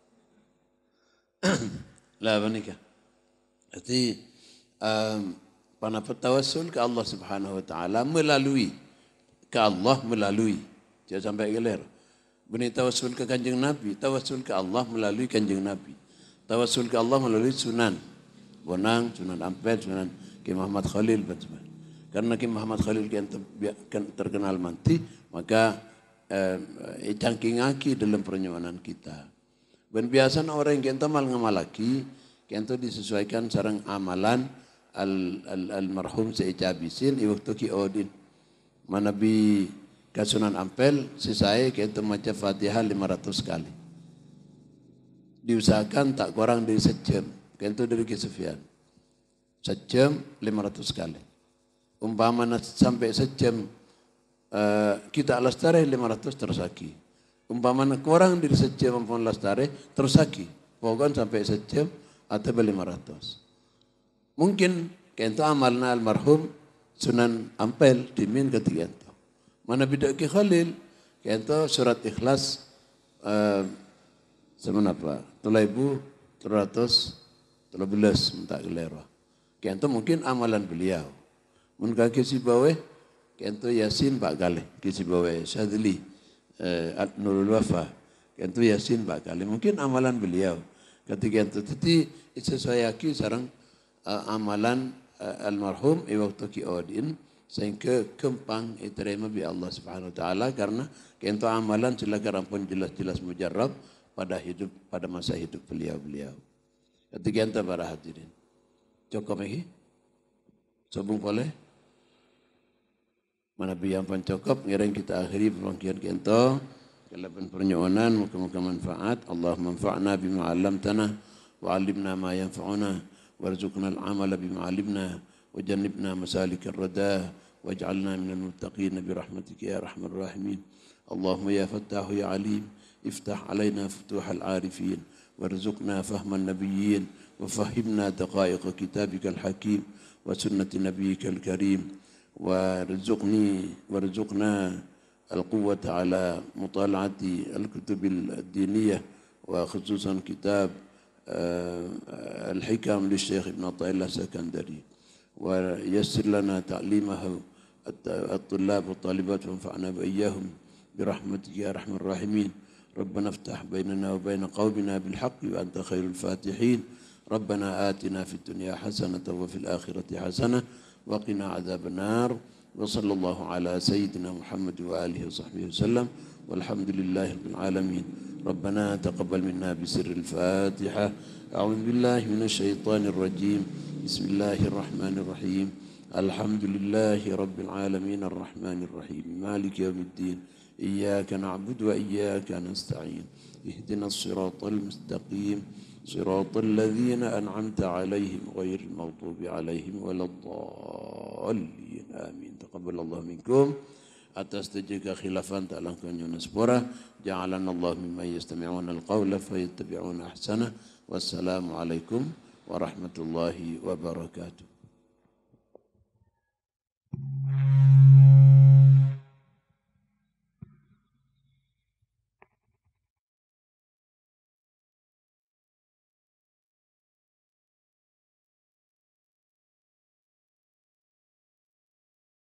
Lah menikah. Jadi um, panapa tawassul ke Allah Subhanahu wa taala melalui ke Allah melalui. Jangan sampai geler. Bini tawassul ke Kanjeng Nabi, tawassul ke Allah melalui Kanjeng Nabi. Tawassul ke Allah melalui sunan. Bonang, Sunan Ampel, Sunan Ki Muhammad Khalil. Karena Ki Muhammad Khalil yang terkenal manti, maka eh, cangkingaki dalam pernyuanan kita. Dan biasa orang yang kita mal ngamalaki, kita disesuaikan sarang amalan al, al, almarhum seicabisin, iwaktu ki odin. Manabi Kasunan Ampel, sisai kita maca Fatihah lima ratus kali. Diusahakan tak kurang dari sejam. Kita dari Ki Sufyan. Sejam lima ratus kali. Umpama sampai sejam uh, kita lestari lima ratus tersaki. Umpama kurang dari sejam maupun lestari tersaki. Pokoknya sampai sejam atau lima ratus. Mungkin kita amalna almarhum Sunan Ampel dimin ketiga itu. Mana bidak Ki Khalil, kita surat Ikhlas uh, semenapa? Tulaibu teratus telah belas minta gelera. Kita mungkin amalan beliau. Mun kaki si bawe, kita Yasin pak kali. Kisi bawe Syadli uh, Nurul Wafa, kita Yasin pak kali. Mungkin amalan beliau. Ketika itu, jadi sesuaiaki sarang uh, amalan uh, almarhum iwaktu Ki Odin. Sehingga kempang diterima bi Allah Subhanahu wa taala karena kento amalan silakan pun jelas-jelas mujarrab pada hidup pada masa hidup beliau-beliau. Ketika ente para hadirin. Cukup lagi? Sobung boleh? Mana biang pan cukup ngiring kita akhiri perwangkian kento kelaban pernyonan muka-muka manfaat. Allah manfa'na bima 'allamtana wa 'allimna ma yanfa'una warzuqna al-'amala bima 'allimna wajannibna masalikar radah واجعلنا من المتقين برحمتك يا أرحم الراحمين اللهم يا فتاح يا عليم افتح علينا فتوح العارفين وارزقنا فهم النبيين وفهمنا دقائق كتابك الحكيم وسنة نبيك الكريم وارزقني وارزقنا القوة على مطالعة الكتب الدينية وخصوصا كتاب الحكم للشيخ ابن عطاء الله السكندري ويسر لنا تعليمه الطلاب والطالبات وانفعنا بإياهم برحمتك يا أرحم الراحمين ربنا افتح بيننا وبين قومنا بالحق وأنت خير الفاتحين ربنا آتنا في الدنيا حسنة وفي الآخرة حسنة وقنا عذاب النار وصلى الله على سيدنا محمد وآله وصحبه وسلم والحمد لله رب العالمين ربنا تقبل منا بسر الفاتحة أعوذ بالله من الشيطان الرجيم بسم الله الرحمن الرحيم الحمد لله رب العالمين الرحمن الرحيم مالك يوم الدين إياك نعبد وإياك نستعين اهدنا الصراط المستقيم صراط الذين أنعمت عليهم غير المغضوب عليهم ولا الضالين آمين تقبل الله منكم atas terjaga khilafan tak langkah nyunaspora ja'alana Allah mimman yastami'una al-qawla fayattabi'una ahsana wassalamu alaikum warahmatullahi wabarakatuh.